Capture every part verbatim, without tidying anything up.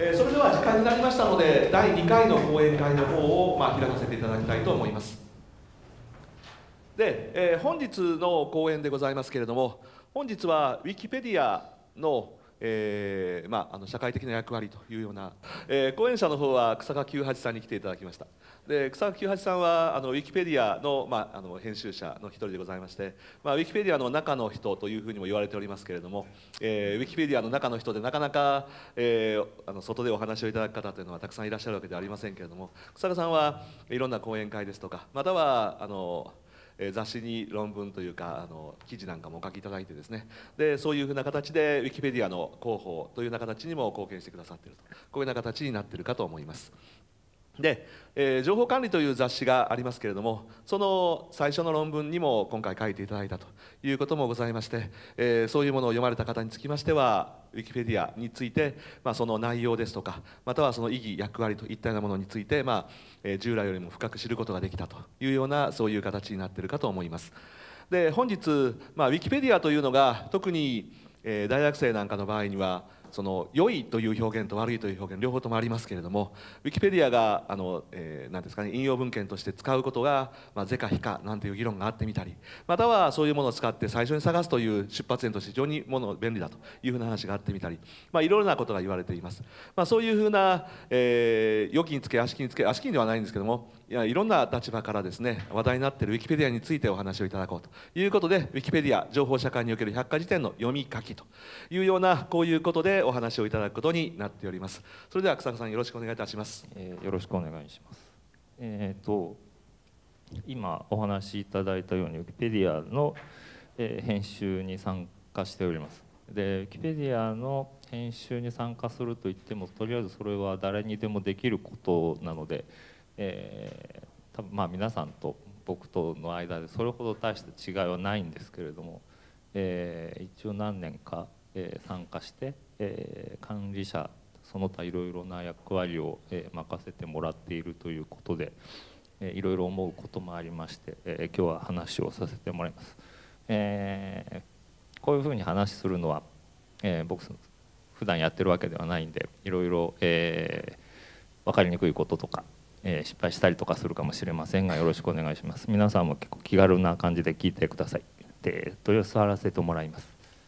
えー、それでは時間になりましたので、だいにかいの講演会の方を、まあ、開かせていただきたいと思います。で、えー、本日の講演でございますけれども、本日はウィキペディアのえーまあ、あの社会的な役割というような、えー、講演者の方は草加九八さんに来ていただきました。で草加九八さんはあのウィキペディアの、まあ、あの編集者の一人でございまして、まあ、ウィキペディアの中の人というふうにも言われておりますけれども、えー、ウィキペディアの中の人でなかなか、えー、あの外でお話をいただく方というのはたくさんいらっしゃるわけではありませんけれども、草加さんはいろんな講演会ですとか、またはあの雑誌に論文というかあの記事なんかもお書きいただいてですね、でそういうふうな形でウィキペディアの広報というような形にも貢献してくださっていると、こういうような形になっているかと思います。で、えー、情報管理という雑誌がありますけれども、その最初の論文にも今回書いていただいたということもございまして、えー、そういうものを読まれた方につきましてはウィキペディアについて、まあ、その内容ですとか、またはその意義役割といったようなものについて、まあえー、従来よりも深く知ることができたというような、そういう形になっているかと思います。で本日、まあ、ウィキペディアというのが特に、えー、大学生なんかの場合にはその良いという表現と悪いという表現両方ともありますけれども、ウィキペディアがあの、えー、なんですかね、引用文献として使うことが、まあ、是か非かなんていう議論があってみたり、またはそういうものを使って最初に探すという出発点として非常にもの便利だというふうな話があってみたり、まあ、いろいろなことが言われています。まあ、そういうふうな、えー、良きにつけ悪しきにつけ、悪しきではないんですけども、いやいろんな立場からですね話題になっているウィキペディアについてお話をいただこうということで、ウィキペディア情報社会における百科事典の読み書きというような、こういうことでお話をいただくことになっております。それでは草加さんよろしくお願いいたします。 えー、よろしくお願いします。えーと今お話しいただいたようにウィキペディアの、えー、編集に参加しております。でウィキペディアの編集に参加するといっても、とりあえずそれは誰にでもできることなので、えー、多分まあ皆さんと僕との間でそれほど大した違いはないんですけれども、えー、一応何年か、えー、参加して、えー、管理者その他いろいろな役割を、えー、任せてもらっているということで、えー、いろいろ思うこともありまして、えー、今日は話をさせてもらいます。えー、こういうふうに話するのは、えー、僕普段やってるわけではないんで、いろいろ、えー、分かりにくいこととか、えー、失敗したりとかするかもしれませんが、よろしくお願いします。皆さんも結構気軽な感じで聞いてください。で豊洲らせてもらいます。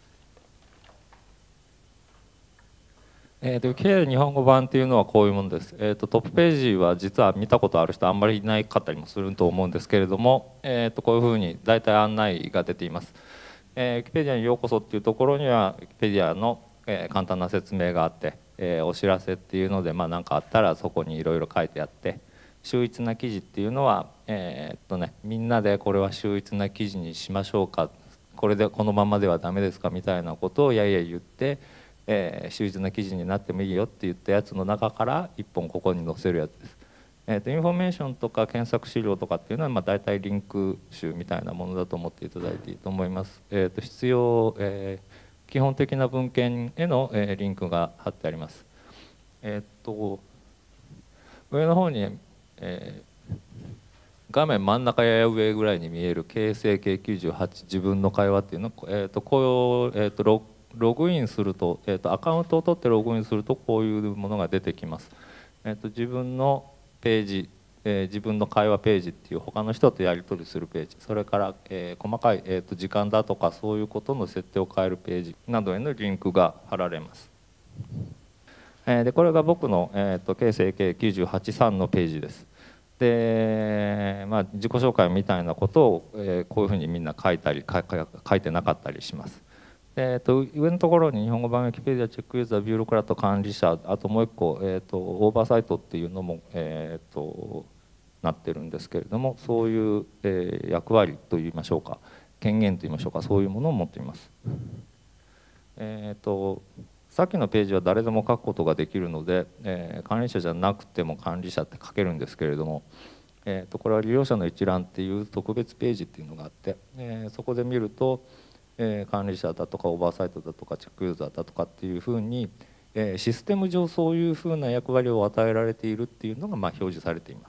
えー、とウィキペディア日本語版っていうのはこういうものです。えー、とトップページは実は見たことある人あんまりいないかったりもすると思うんですけれども、えー、とこういうふうに大体案内が出ています。えー、ウィキペディアにようこそっていうところにはウィキペディアの、えー、簡単な説明があって、えー、お知らせっていうので、まあ、何かあったらそこにいろいろ書いてあって、秀逸な記事っていうのは、えーっとね、みんなでこれは秀逸な記事にしましょうか、これでこのままではダメですかみたいなことをやいやい言って、えー、秀逸な記事になってもいいよって言ったやつの中からいっぽんここに載せるやつです。えー、とインフォメーションとか検索資料とかっていうのは、まあ、大体リンク集みたいなものだと思っていただいていいと思います。えー、と必要、えー、基本的な文献への、えー、リンクが貼ってあります。えー、っと上の方に、えー、画面真ん中やや上ぐらいに見える形成形きゅうじゅうはち自分の会話っていうの、えー、とこう、えー、とロログインすると、えー、とアカウントを取ってログインするとこういうものが出てきます。えー、と自分のページ、えー、自分の会話ページっていう他の人とやり取りするページ、それから、えー、細かい、えー、と時間だとかそういうことの設定を変えるページなどへのリンクが貼られます。えー、でこれが僕の、えー、と形成形きゅうじゅうはちさんのページです。で、まあ、自己紹介みたいなことを、えー、こういうふうにみんな書いたり書いてなかったりします。で、えー、と上のところに日本語版ウィキペディアチェックユーザービューロクラット管理者、あともう一個、えー、とオーバーサイトっていうのも、えー、となってるんですけれども、そういう、えー、役割といいましょうか、権限といいましょうか、そういうものを持っています。えー、とさっきのページは誰でも書くことができるので、えー、管理者じゃなくても管理者って書けるんですけれども、えー、とこれは利用者の一覧っていう特別ページっていうのがあって、えー、そこで見ると、えー、管理者だとかオーバーサイトだとかチェックユーザーだとかっていうふうに、えー、システム上そういうふうな役割を与えられているっていうのがまあ表示されています。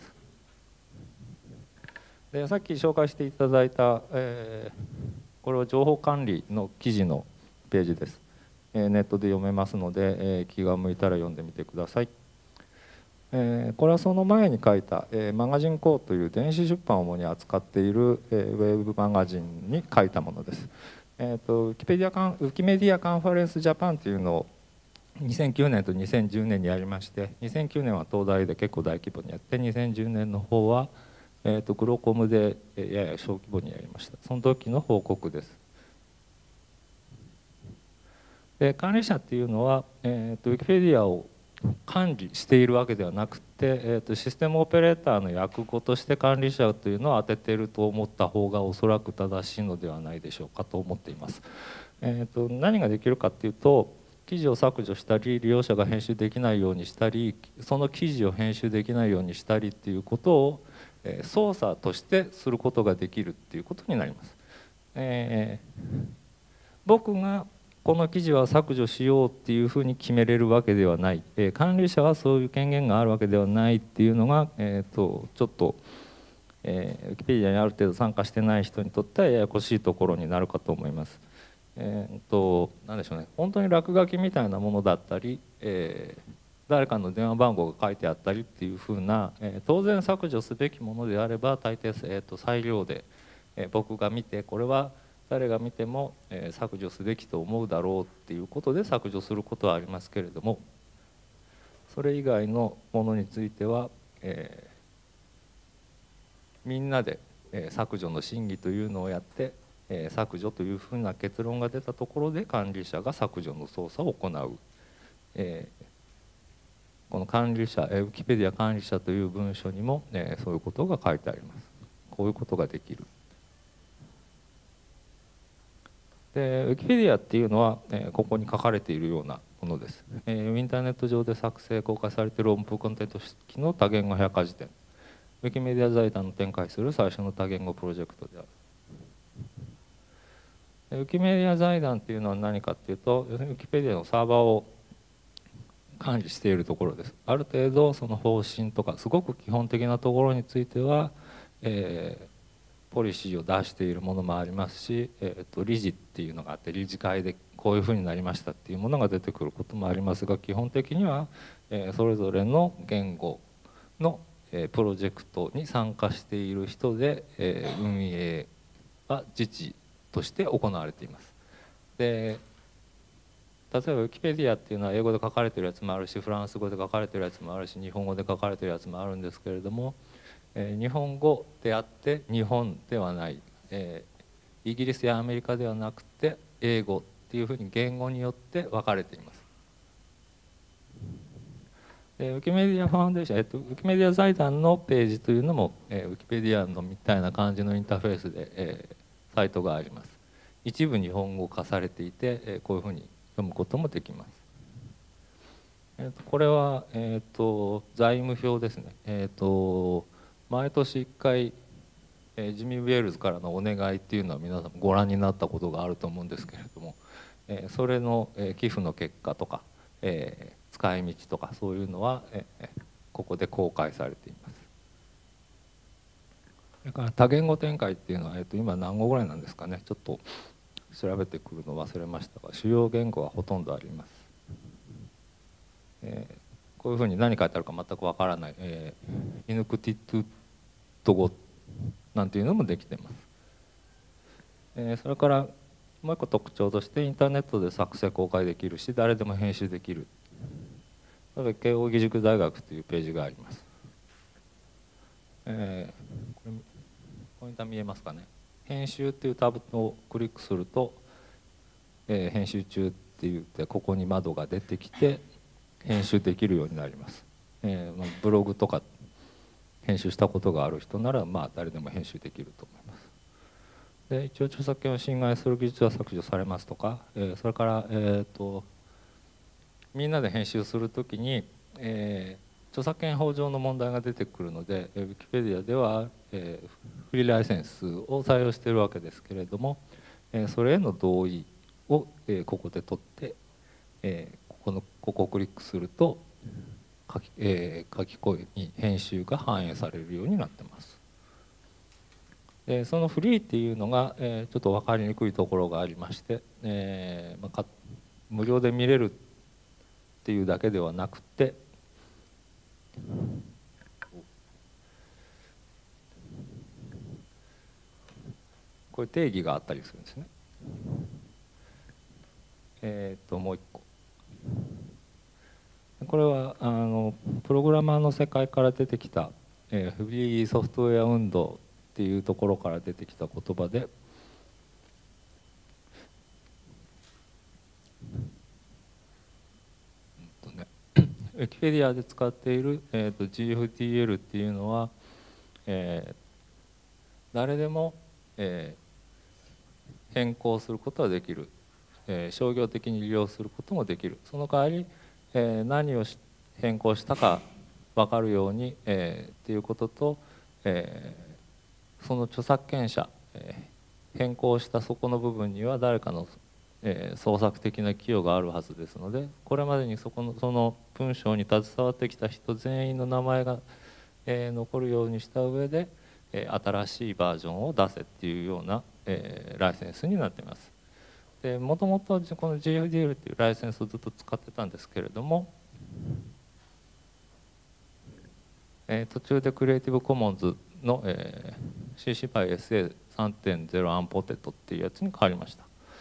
でさっき紹介していただいた、えー、これは情報管理の記事のページです。 えーネットで読めますので、えー気が向いたら読んでみてください。えーこれはその前に書いた、えーマガジンコーという電子出版を主に扱っている、えーウェブマガジンに書いたものです。えーとウィキペディアカンウィキメディアカンファレンスジャパンというのをにせんきゅうねんとにせんじゅうねんにやりまして、にせんきゅうねんは東大で結構大規模にやって、にせんじゅうねんの方は、えーとグロコムでえーやや小規模にやりました。その時の報告です。で管理者っていうのは、えーとウィキペディアを管理しているわけではなくて、えーとシステムオペレーターの役語として管理者というのを当てていると思った方がおそらく正しいのではないでしょうかと思っています。えーと何ができるかっていうと、記事を削除したり、利用者が編集できないようにしたり、その記事を編集できないようにしたりっていうことを、えー操作としてすることができるっていうことになります。えー僕がこの記事は削除しようっていうふうに決めれるわけではない、えー管理者はそういう権限があるわけではないっていうのが、えーとちょっと、えー、ウィキペディアにある程度参加してない人にとってはややこしいところになるかと思います。えーと何でしょうね、本当に落書きみたいなものだったり、えー誰かの電話番号が書いてあったりっていうふうな、えー当然削除すべきものであれば大抵、えーと裁量で、えー僕が見てこれは誰が見ても、えー削除すべきと思うだろうっていうことで削除することはありますけれども、それ以外のものについては、えーみんなで、えー削除の審議というのをやって、えー削除というふうな結論が出たところで管理者が削除の操作を行う、えーこの管理者、えーウィキペディア管理者という文書にも、えーそういうことが書いてあります。こういうことができる。でウィキペディアっていうのは、えーここに書かれているようなものです。えーインターネット上で作成公開されているオープンコンテンツ式の多言語百科事典、ウィキメディア財団の展開する最初の多言語プロジェクトである。ウィキメディア財団っていうのは何かっていうと、要するにウィキペディアのサーバーを管理しているところです。ある程度その方針とかすごく基本的なところについては、えーポリシーを出しているものもありますし、えーと理事っていうのがあって理事会でこういうふうになりましたっていうものが出てくることもありますが、基本的には、えーそれぞれの言語の、えープロジェクトに参加している人で、えー運営は自治として行われています。で例えばウィキペディアっていうのは英語で書かれてるやつもあるし、フランス語で書かれてるやつもあるし、日本語で書かれてるやつもあるんですけれども、えー日本語であって日本ではない、えーイギリスやアメリカではなくて英語っていうふうに言語によって分かれています。でウィキメディアファウンデーション、えっと、ウィキメディア財団のページというのも、えー、ウィキペディアのみたいな感じのインターフェースで、えーサイトがあります。一部日本語化されていて、えーこういうふうに読むこともできます。えーとこれは、えーと財務表ですね。えーと毎年いっかい、えージミー・ウェールズからのお願いっていうのは皆さんご覧になったことがあると思うんですけれども、えーそれの、えー寄付の結果とか、えー使い道とかそういうのは、えーここで公開されています。それから多言語展開っていうのは、えーと今何語ぐらいなんですかね、ちょっと調べてくるの忘れましたが、主要言語はほとんどあります。えーこういうふうに何書いてあるか全くわからない、えー、イヌクティトゥト語なんていうのもできています。えーそれからもう一個特徴としてインターネットで作成公開できるし誰でも編集できる。それで慶應義塾大学というページがあります。えーこれポインター見えますかね。編集っていうタブをクリックすると、えー編集中って言ってここに窓が出てきて編集できるようになります。えーまあ、ブログとか編集したことがある人ならまあ誰でも編集できると思います。で一応著作権を侵害する技術は削除されますとか、えーそれから、えー、とみんなで編集するときに、えー著作権法上の問題が出てくるので、ウィキペディアでは、えーフリーライセンスを採用しているわけですけれども、えーそれへの同意を、えーここで取って、えーここのここをクリックすると書き,、えー書き込みに編集が反映されるようになってます。でそのフリーっていうのが、えーちょっと分かりにくいところがありまして、えーまあ、か無料で見れるっていうだけではなくて、これ定義があったりするんですね。えっともう一個、これはあのプログラマーの世界から出てきた、えー、フリーソフトウェア運動っていうところから出てきた言葉で、ウィキペディアで使っている、えー、と ジーエフティーエル っていうのは、えー、誰でも、えー、変更することはできる、えー、商業的に利用することもできる。その代わり、えー、何をし変更したか分かるように、えー、っていうことと、えー、その著作権者、えー、変更したそこの部分には誰かのえー、創作的な寄与があるはずですので、これまでにそこのその文章に携わってきた人全員の名前が、えー、残るようにした上で、えー、新しいバージョンを出せっていうような、えー、ライセンスになっています。でもともとこの ジーエフディーエル っていうライセンスをずっと使ってたんですけれども、えー、途中でクリエイティブコモンズの、えー、シーシー by エスエーさんてんゼロ アンポテトっていうやつに変わりました。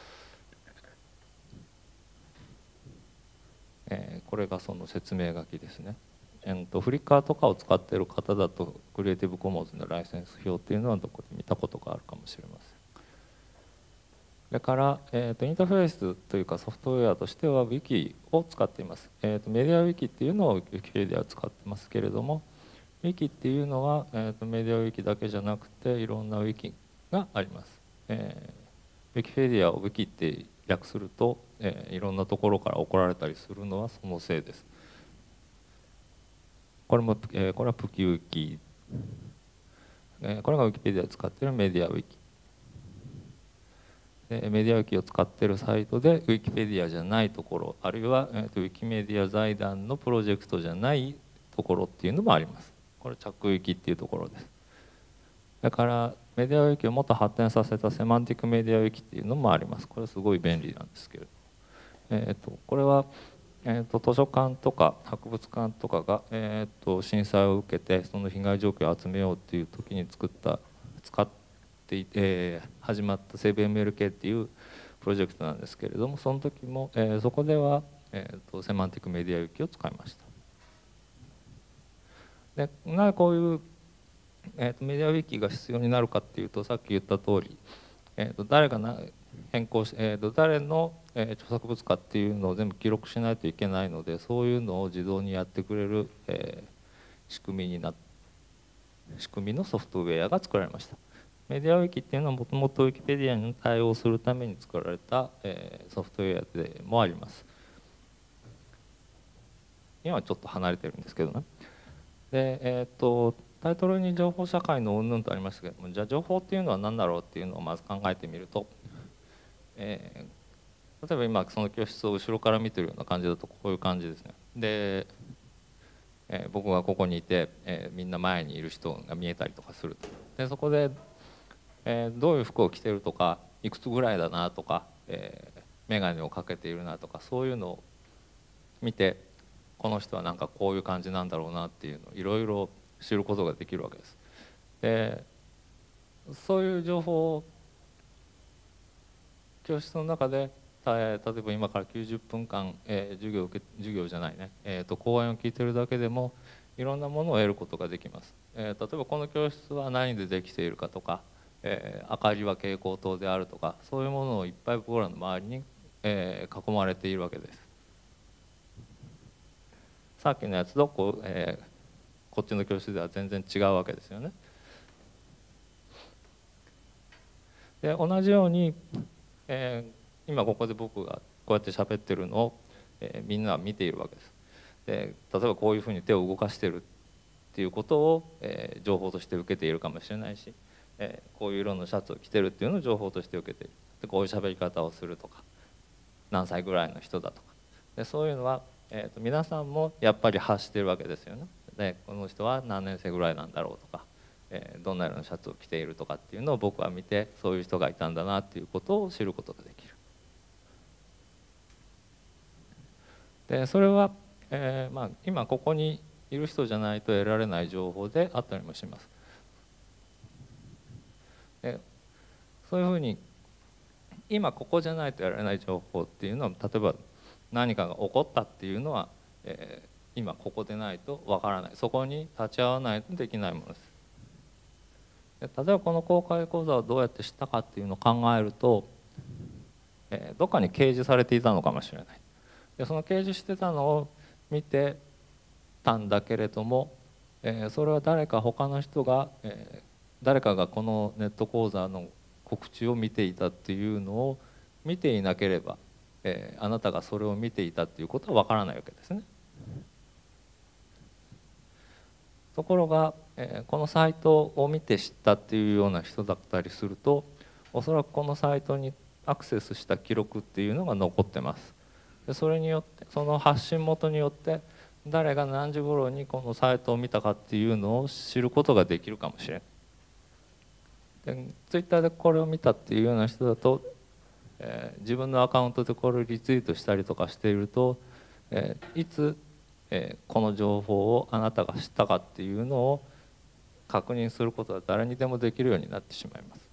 えー、これがその説明書きですね。えー、とフリッカーとかを使っている方だとクリエイティブコモンズのライセンス表っていうのはどこで見たことがあるかもしれません。それから、えー、とインターフェースというかソフトウェアとしては Wiki を使っています。えー、とメディア Wiki っていうのを Wikipedia は使ってますけれども、Wiki っていうのは、えー、とメディア Wiki だけじゃなくていろんな Wiki があります。えー、Wikipedia を Wiki って略すると、えー、いろんなところから怒られたりするのはそのせいです。これも、えー、これはプキウキ、えー、これが Wikipedia で使っているメディア Wiki。でメディア Wiki を使っているサイトで Wikipedia じゃないところ、あるいは、えー、と Wikimedia 財団のプロジェクトじゃないところっていうのもあります。これチャック Wiki っていうところです。だからメディア Wiki をもっと発展させたセマンティックメディア Wiki っていうのもあります。これはすごい便利なんですけれど、えー、とこれは、えー、と図書館とか博物館とかが、えー、と震災を受けてその被害状況を集めようっていう時に作った使っていて、えー、始まった セーブエムエルケー っていうプロジェクトなんですけれども、その時も、えー、そこでは、えー、とセマンティックメディア Wiki を使いました。でなぜこういう、えー、とメディア Wiki が必要になるかっていうと、さっき言った通り、えー、と誰がな変更し、えー、と誰の、えー、著作物かっていうのを全部記録しないといけないので、そういうのを自動にやってくれる、えー、仕組みにな仕組みのソフトウェアが作られました。メディアウィキっていうのはもともとウィキペディアに対応するために作られた、えー、ソフトウェアでもあります。今はちょっと離れてるんですけどね。で、えー、とタイトルに情報社会の云々とありましたけども、じゃあ情報っていうのは何だろうっていうのをまず考えてみると、えー、例えば今その教室を後ろから見てるような感じだとこういう感じですね。で、えー、僕がここにいて、えー、みんな前にいる人が見えたりとかすると。でそこで、えー、どういう服を着てるとか、いくつぐらいだなとか、えー、眼鏡をかけているなとか、そういうのを見て、この人はなんかこういう感じなんだろうなっていうのをいろいろ知ることができるわけです。でそういう情報を教室の中で、例えば今からきゅうじゅっぷんかん、えー、授業を受け授業じゃないね、えー、と講演を聞いてるだけでもいろんなものを得ることができます。えー、例えばこの教室は何でできているかとか、えー、明かりは蛍光灯であるとか、そういうものをいっぱい僕らの周りに、えー、囲まれているわけです。さっきのやつとこう、えー、こっちの教室では全然違うわけですよね。で同じように、えー、今ここで僕がこうやって喋ってるのを、えー、みんなは見ているわけです。で例えばこういうふうに手を動かしてるっていうことを、えー、情報として受けているかもしれないし、えー、こういう色のシャツを着てるっていうのを情報として受けている。でこういう喋り方をするとか、何歳ぐらいの人だとか、でそういうのは、えー、と皆さんもやっぱり発してるわけですよね。でこの人は何年生ぐらいなんだろうとか、えー、どんな色のシャツを着ているとかっていうのを僕は見て、そういう人がいたんだなっていうことを知ることができる。 でそれは、えーまあ、今ここにいる人じゃないと得られない情報であったりもします。でそういうふうに今ここじゃないと得られない情報っていうのは、例えば何かが起こったっていうのは、えー、今ここでないとわからない、そこに立ち会わないとできないものです。で例えばこの公開講座をどうやって知ったかっていうのを考えると、えー、どっかに掲示されていたのかもしれない。でその掲示してたのを見てたんだけれども、えー、それは誰か他の人が、えー、誰かがこのネット講座の告知を見ていたっていうのを見ていなければ、えー、あなたがそれを見ていたっていうことはわからないわけですね。ところが、えー、このサイトを見て知ったっていうような人だったりすると、おそらくこのサイトにアクセスした記録っていうのが残ってます。でそれによってその発信元によって誰が何時頃にこのサイトを見たかっていうのを知ることができるかもしれない。でツイッターでこれを見たっていうような人だと、えー、自分のアカウントでこれをリツイートしたりとかしていると、えー、いつ、えー、この情報をあなたが知ったかっていうのを確認することは誰にでもできるようになってしまいます。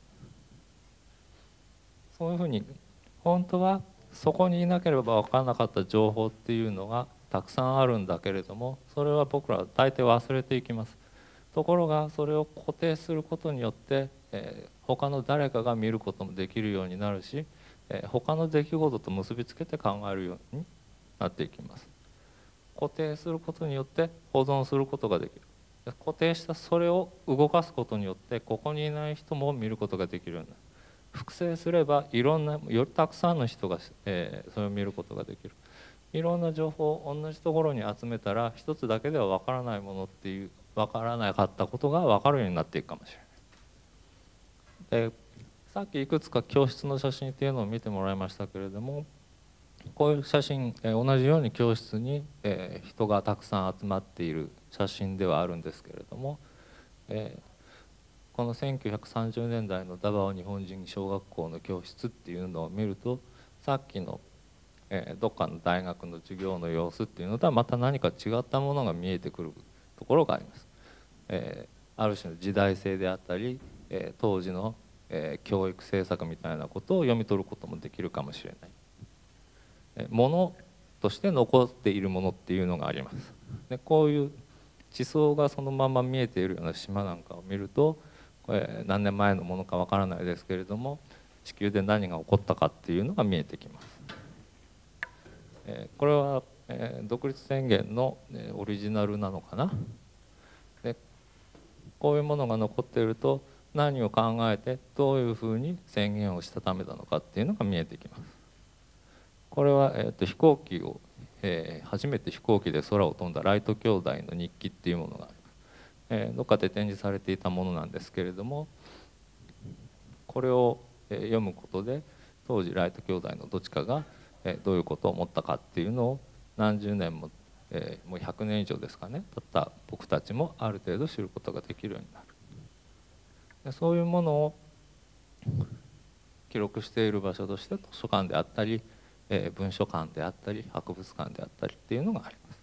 そういうふうに本当はそこにいなければ分からなかった情報っていうのがたくさんあるんだけれども、それは僕らは大抵忘れていきます。ところがそれを固定することによって、えー、他の誰かが見ることもできるようになるし、えー、他の出来事と結びつけて考えるようになっていきます。固定することによって保存することができる。固定したそれを動かすことによってここにいない人も見ることができるようになる。複製すればいろんなよりたくさんの人が、えー、それを見ることができる。いろんな情報を同じところに集めたら一つだけでは分からないものっていう分からなかったことが分かるようになっていくかもしれない。でさっきいくつか教室の写真っていうのを見てもらいましたけれども、こういう写真、えー、同じように教室に、えー、人がたくさん集まっている写真ではあるんですけれども、えーこのせんきゅうひゃくさんじゅうねんだいのダバオ日本人小学校の教室っていうのを見ると、さっきの、えー、どっかの大学の授業の様子っていうのとはまた何か違ったものが見えてくるところがあります。えー、ある種の時代性であったり、えー、当時の、えー、教育政策みたいなことを読み取ることもできるかもしれない。えー、ものとして残っているものっていうのがあります。でこういう地層がそのまま見えているような島なんかを見ると、これ何年前のものかわからないですけれども、地球で何が起こったかっていうのが見えてきます。えー、これは、えー、独立宣言の、えー、オリジナルなのかな。でこういうものが残っていると何を考えてどういうふうに宣言をしたためたのかっていうのが見えてきます。これは、えー、と飛行機を、えー、初めて飛行機で空を飛んだライト兄弟の日記っていうものがあります。えー、どっかで展示されていたものなんですけれども、これを、えー、読むことで当時ライト兄弟のどっちかが、えー、どういうことを思ったかっていうのを何十年も、えー、もうひゃくねん以上ですかね経った僕たちもある程度知ることができるようになる。でそういうものを記録している場所として図書館であったり、えー、文書館であったり博物館であったりっていうのがあります。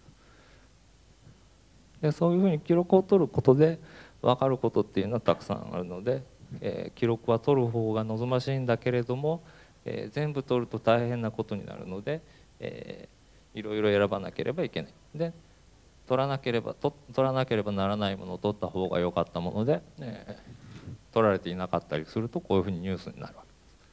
でそういうふうに記録を取ることで分かることっていうのはたくさんあるので、えー、記録は取る方が望ましいんだけれども、えー、全部取ると大変なことになるので、えー、いろいろ選ばなければいけない。で取らなければと取らなければならないものを取った方が良かったもので、えー、取られていなかったりするとこういうふうにニュースになるわ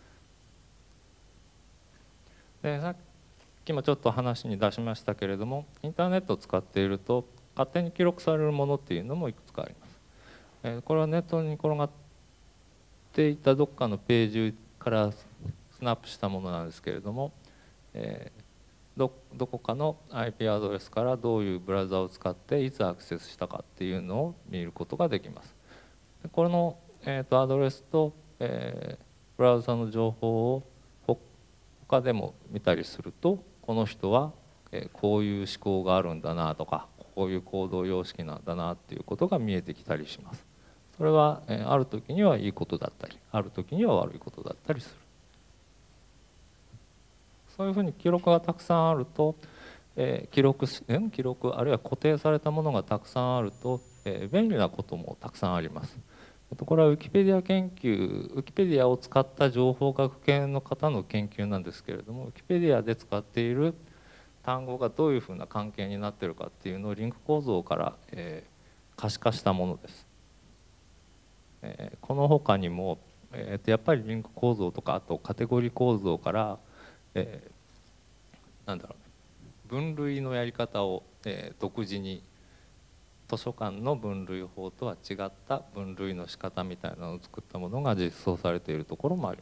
けです。でさっきもちょっと話に出しましたけれども、インターネットを使っていると勝手に記録されるものっていうのもいくつかあります。えー、これはネットに転がっていたどっかのページからスナップしたものなんですけれども、えー、ど, どこかの アイピー アドレスからどういうブラウザを使っていつアクセスしたかっていうのを見ることができます。でこれの、えー、とアドレスと、えー、ブラウザの情報を他でも見たりすると、この人はこういう思考があるんだなとか、こういう行動様式なんだなっていうことが見えてきたりします。それはある時にはいいことだったり、ある時には悪いことだったりする。そういうふうに記録がたくさんあると、 えー、記録し、うん、記録あるいは固定されたものがたくさんあると、えー、便利なこともたくさんあります。これはウィキペディア研究、ウィキペディアを使った情報学系の方の研究なんですけれども、ウィキペディアで使っている単語がどういうふうな関係になっているかっていうのをリンク構造から、えー、可視化したものです。えー、この他にも、えー、とやっぱりリンク構造とかあとカテゴリー構造から、えー、なんだろう分類のやり方を、えー、独自に図書館の分類法とは違った分類の仕方みたいなのを作ったものが実装されているところもあります。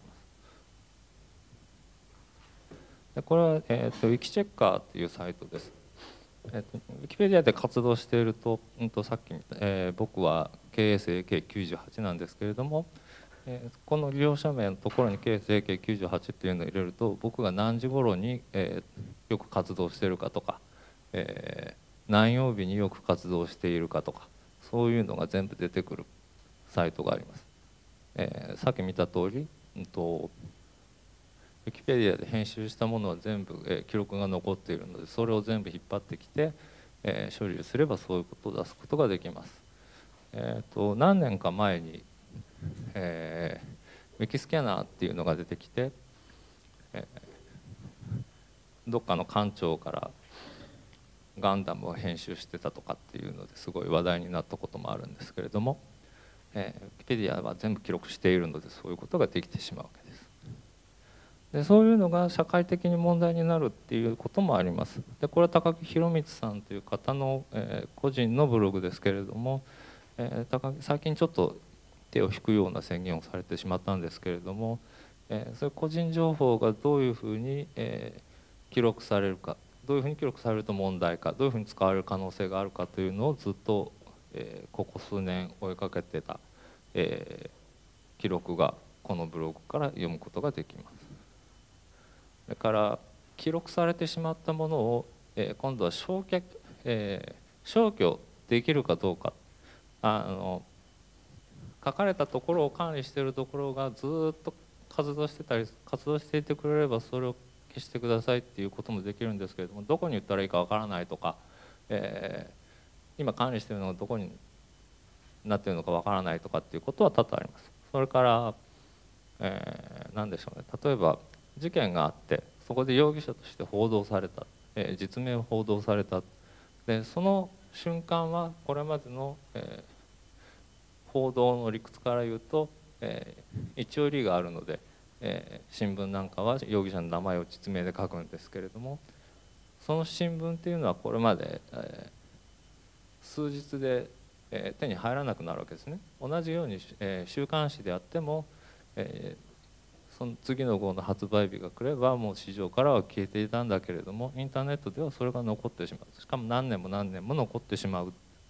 でこれは、えー、とウィキチェッカーっていうサイトです。えー、とウィキペディアで活動していると、うん、とさっき見た、えー、僕は ケーエスエーケーきゅうじゅうはち なんですけれども、えー、この利用者名のところに ケーエスエーケーきゅうじゅうはち っていうのを入れると僕が何時頃に、えー、よく活動しているかとか、えー、何曜日によく活動しているかとかそういうのが全部出てくるサイトがあります。えー、さっき見た通り、うんと、ウィキペディアで編集したものは全部、えー、記録が残っているのでそれを全部引っ張ってきて、えー、処理をすればそういうことを出すことができます。えー、と何年か前に、えー、ウィキスキャナーっていうのが出てきて、えー、どっかの館長からガンダムを編集してたとかっていうのですごい話題になったこともあるんですけれども、えー、ウィキペディアは全部記録しているのでそういうことができてしまうわけです。でそういうのが社会的に問題になるっていうこともあります。でこれは高木宏光さんという方の、えー、個人のブログですけれども、えー、高木最近ちょっと手を引くような宣言をされてしまったんですけれども、えー、そういう個人情報がどういうふうに、えー、記録されるかどういうふうに記録されると問題かどういうふうに使われる可能性があるかというのをずっと、えー、ここ数年追いかけてた、えー、記録がこのブログから読むことができます。だから記録されてしまったものを、えー、今度は消却、えー、消去できるかどうかあの書かれたところを管理しているところがずっと活動してたり活動していてくれればそれを消してくださいっていうこともできるんですけれどもどこに言ったらいいかわからないとか、えー、今管理しているのがどこになっているのかわからないとかっていうことは多々あります。それから、えー、何でしょうね例えば事件があってそこで容疑者として報道された、えー、実名を報道されたでその瞬間はこれまでの、えー、報道の理屈から言うと、えー、一応理があるので、えー、新聞なんかは容疑者の名前を実名で書くんですけれどもその新聞っていうのはこれまで、えー、数日で、えー、手に入らなくなるわけですね。同じように、えー、週刊誌であっても、えーその次の号の発売日が来ればもう市場からは消えていたんだけれどもインターネットではそれが残ってしまうしかも何年も何年も残ってしまう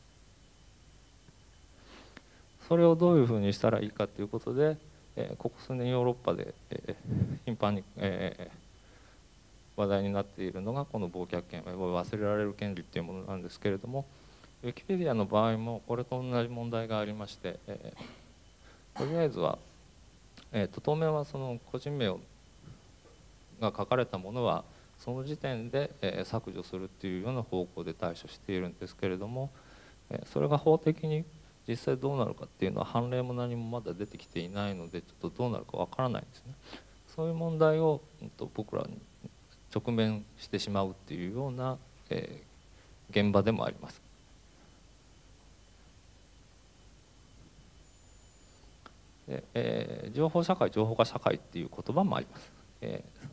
それをどういうふうにしたらいいかということで、えー、ここ数年ヨーロッパで、えー、頻繁に、えー、話題になっているのがこの忘却権忘れられる権利っていうものなんですけれどもウィキペディアの場合もこれと同じ問題がありまして、えー、とりあえずはえー、と当面はその個人名が書かれたものはその時点で、えー、削除するっていうような方向で対処しているんですけれども、えー、それが法的に実際どうなるかっていうのは判例も何もまだ出てきていないのでちょっとどうなるかわからないんですね。そういう問題を、うん、と僕らに直面してしまうっていうような、えー、現場でもあります。でえー、情報社会情報化社会っていう言葉もあります、えー、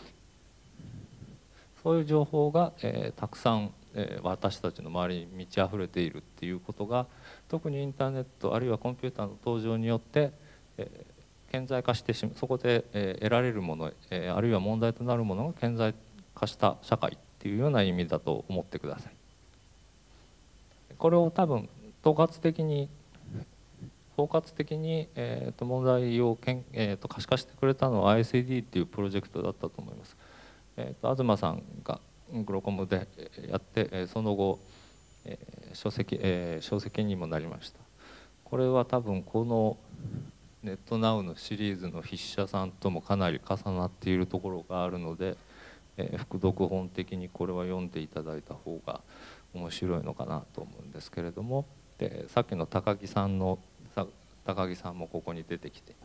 そういう情報が、えー、たくさん、えー、私たちの周りに満ち溢れているっていうことが特にインターネットあるいはコンピューターの登場によって、えー、顕在化してしまうそこで、えー、得られるもの、えー、あるいは問題となるものが顕在化した社会っていうような意味だと思ってください。これを多分統括的に包括的に、えー、と問題をけん、えー、と可視化してくれたのは アイシーディー っていうプロジェクトだったと思います。えー、と東さんがグロコムでやって、えー、その後、えー、書籍、えー、書籍にもなりました。これは多分このネットナウのシリーズの筆者さんともかなり重なっているところがあるので、 えー、副読本的にこれは読んでいただいた方が面白いのかなと思うんですけれども、でさっきの高木さんの高木さんもここに出てきています。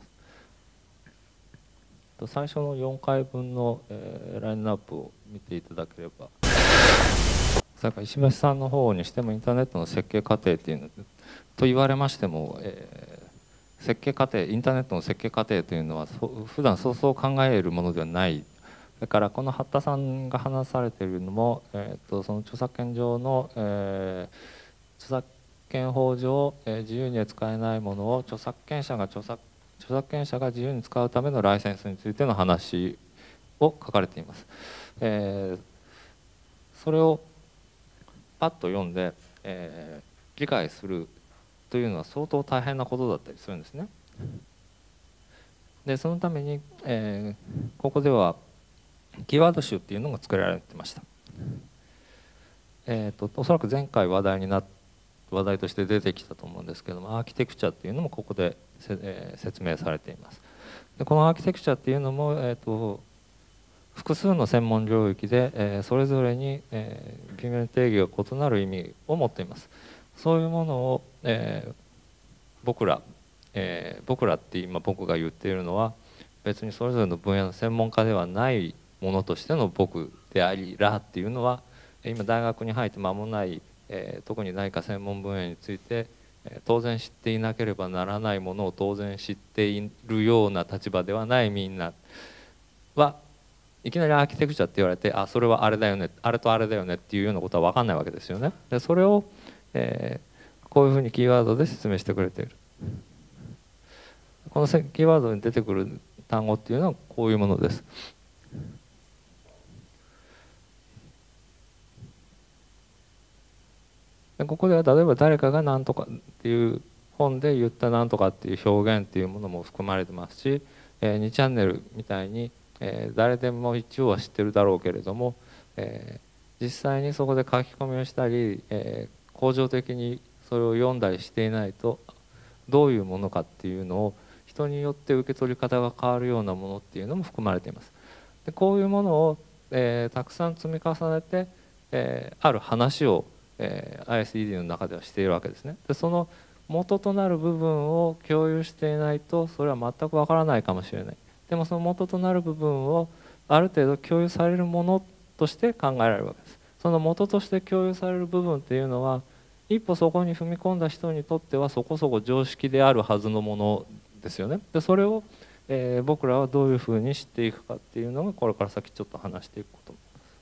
最初のよんかいぶんの、えー、ラインナップを見ていただければ、それから石橋さんの方にしてもインターネットの設計過程っていうのと言われましても、えー、設計過程インターネットの設計過程というのは普段そうそう考えるものではない。だからこの八田さんが話されているのも、えー、とその著作権上の、えー、著作権法上、えー、自由には使えないものを著作権者が著作著作権者が自由に使うためのライセンスについての話を書かれています。えー、それをパッと読んで、えー、理解するというのは相当大変なことだったりするんですね。でそのために、えー、ここではキーワード集っていうのが作られてました。えーと、おそらく前回話題にな話題として出てきたと思うんですけども、アーキテクチャっていうのもここで、えー、説明されています。でこのアーキテクチャっていうのも、えーと、複数の専門領域で、えー、それぞれに、えー、微妙に定義が異なる意味を持っています。そういうものを、えー、僕ら、えー、僕らって今僕が言っているのは別にそれぞれの分野の専門家ではないものとしての僕でありらっていうのは今大学に入って間もない、えー、特に何か専門分野について、えー、当然知っていなければならないものを当然知っているような立場ではないみんなはいきなりアーキテクチャって言われてあそれはあれだよねあれとあれだよねっていうようなことは分かんないわけですよね。でそれを、えー、こういうふうにキーワードで説明してくれている。このキーワードに出てくる単語っていうのはこういうものです。でここでは例えば誰かが何とかっていう本で言った何とかっていう表現っていうものも含まれてますし、えー、にチャンネルみたいに、えー、誰でも一応は知ってるだろうけれども、えー、実際にそこで書き込みをしたり、えー、恒常的にそれを読んだりしていないとどういうものかっていうのを人によって受け取り方が変わるようなものっていうのも含まれています。でこういうものを、えー、たくさん積み重ねて、えー、ある話を、えー、アイエスイーディー の中ではしているわけですね。でその元となる部分を共有していないとそれは全くわからないかもしれない。でもその元となる部分をある程度共有されるものとして考えられるわけです。その元として共有される部分っていうのは一歩そこに踏み込んだ人にとってはそこそこ常識であるはずのものですよね。でそれを、えー、僕らはどういうふうに知っていくかっていうのがこれから先ちょっと話していくこと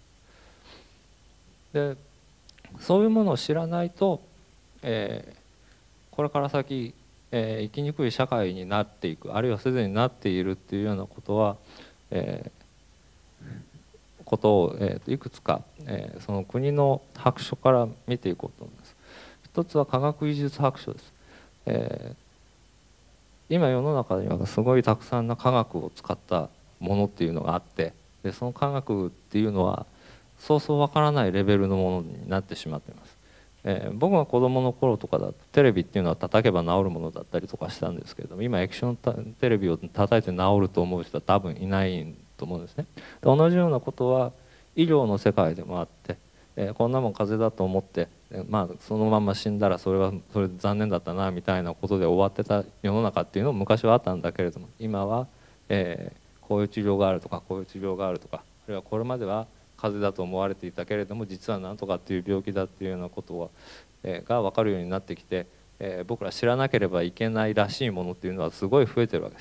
で、そういうものを知らないと、えー、これから先、えー、生きにくい社会になっていくあるいはすでになっているっていうようなことは、えー、ことを、えー、いくつか、えー、その国の白書から見ていこうと思います。一つは科学技術白書です。えー今世の中にはすごいたくさんの科学を使ったものっていうのがあって、でその科学っていうのはそうそうわからないレベルのものになってしまっています。えー、僕が子どもの頃とかだとテレビっていうのは叩けば治るものだったりとかしたんですけれども、今液晶テレビを叩いて治ると思う人は多分いないと思うんですね。で同じようなことは医療の世界でもあって、えー、こんなもん風邪だと思ってまあ、そのまま死んだらそれはそれで残念だったなみたいなことで終わってた世の中っていうのも昔はあったんだけれども、今は、えー、こういう治療があるとかこういう治療があるとか、あるいはこれまでは風邪だと思われていたけれども実は何とかっていう病気だっていうようなことは、えー、が分かるようになってきて、えー、僕ら知らなければいけないらしいものっていうのはすごい増えてるわけです。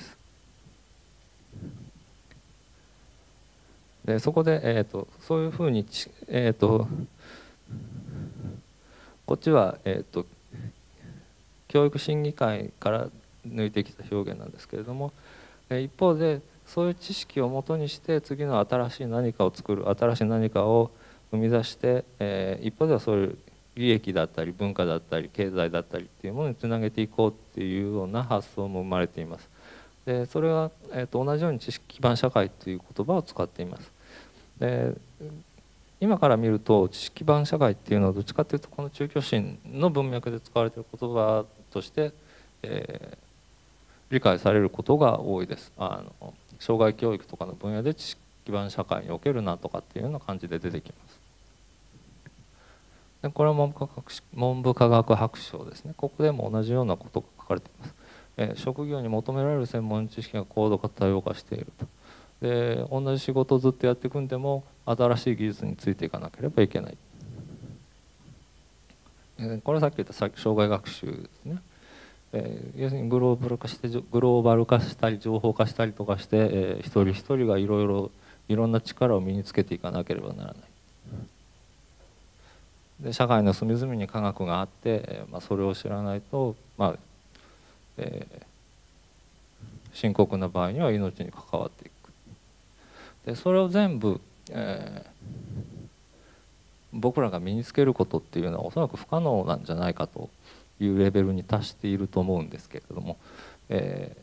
でそこで、えー、とそういうふうに、えー、とこっちは、えー、と教育審議会から抜いてきた表現なんですけれども、えー、一方でそういう知識をもとにして次の新しい何かを作る新しい何かを生み出して、えー、一方ではそういう利益だったり文化だったり経済だったりっていうものにつなげていこうっていうような発想も生まれています。でそれは、えー、と同じように知識基盤社会という言葉を使っています。で今から見ると知識基盤社会っていうのはどっちかというとこの中教審の文脈で使われている言葉として、えー、理解されることが多いです。あの障害教育とかの分野で知識基盤社会におけるなんとかっていうような感じで出てきます。でこれは文部科学文部科学白書ですね。ここでも同じようなことが書かれています。えー、職業に求められる専門知識が高度化多様化していると。で同じ仕事をずっとやっていくんでも新しい技術についていかなければいけない。えー、これはさっき言った障害学習ですね。えー、要するにグローバル化してグローバル化したり情報化したりとかして、えー、一人一人がいろいろいろんな力を身につけていかなければならない。で社会の隅々に科学があって、えーまあ、それを知らないと、まあえー、深刻な場合には命に関わっていく。でそれを全部、えー、僕らが身につけることっていうのはおそらく不可能なんじゃないかというレベルに達していると思うんですけれども、え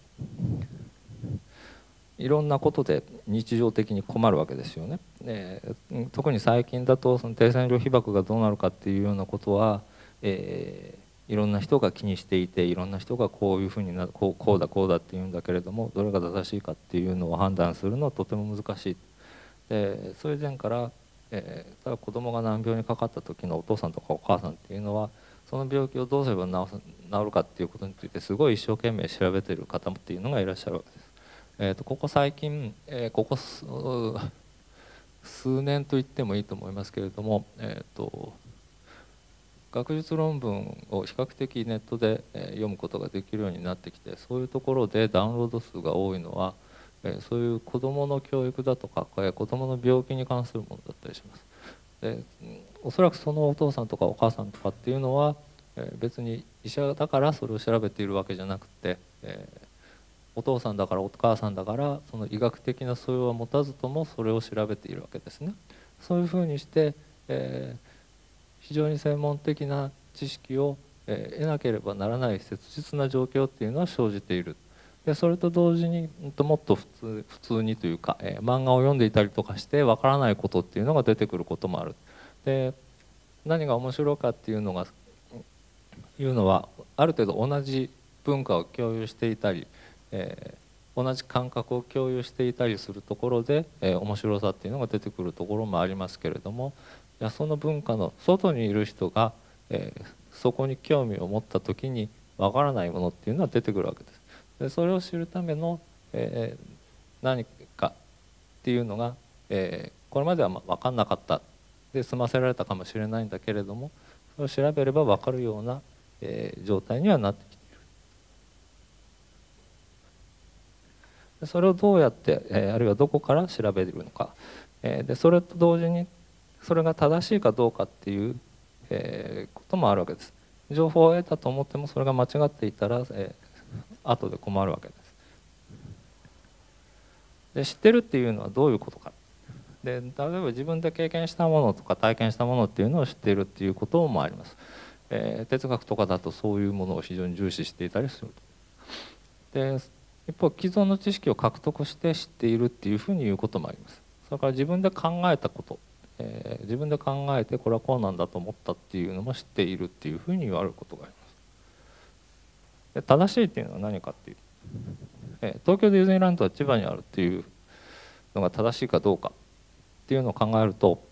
ー、いろんなことで日常的に困るわけですよね。えー、特に最近だとその低線量被曝がどうなるかっていうようなことは、えー、いろんな人が気にしていていろんな人がこういうふうになこう、こうだこうだっていうんだけれどもどれが正しいかっていうのを判断するのはとても難しい。でそういう点から、えー、ただ子供が難病にかかった時のお父さんとかお母さんっていうのはその病気をどうすれば治す治るかっていうことについてすごい一生懸命調べている方っていうのがいらっしゃるわけです。えー、とここ最近、えー、ここ数年と言ってもいいと思いますけれども、えー、と学術論文を比較的ネットで読むことができるようになってきてそういうところでダウンロード数が多いのはそういう子どもの教育だとか子どもの病気に関するものだったりします。でおそらくそのお父さんとかお母さんとかっていうのは別に医者だからそれを調べているわけじゃなくて、えー、お父さんだからお母さんだからその医学的な素養は持たずともそれを調べているわけですね。そういうふうにして、えー、非常に専門的な知識を、えー、得なければならない切実な状況っていうのは生じている。でそれと同時にもっと普通、普通にというか、えー、漫画を読んでいたりとかしてわからないことっていうのが出てくることもある。で何が面白いかっていうのがいうのはある程度同じ文化を共有していたり、えー、同じ感覚を共有していたりするところで、えー、面白さっていうのが出てくるところもありますけれども、いやその文化の外にいる人が、えー、そこに興味を持った時にわからないものっていうのは出てくるわけです。でそれを知るための、えー、何かっていうのが、えー、これまでは分かんなかったで済ませられたかもしれないんだけれどもそれを調べれば分かるような、えー、状態にはなってきている。でそれをどうやって、えー、あるいはどこから調べるのか、えー、でそれと同時にそれが正しいかどうかっていう、えー、こともあるわけです。情報を得たと思ってもそれが間違っていたら、えー後で困るわけです。で知ってるっていうのはどういうことか。で例えば自分で経験したものとか体験したものっていうのを知っているっていうこともあります。えー、哲学とかだとそういうものを非常に重視していたりする。で一方既存の知識を獲得して知っているっていうふうに言うこともあります。それから自分で考えたこと、えー、自分で考えてこれはこうなんだと思ったっていうのも知っているっていうふうに言われることがあります。で正しいっていうのは何かっていう、え東京ディズニーランドは千葉にあるっていうのが正しいかどうかっていうのを考えると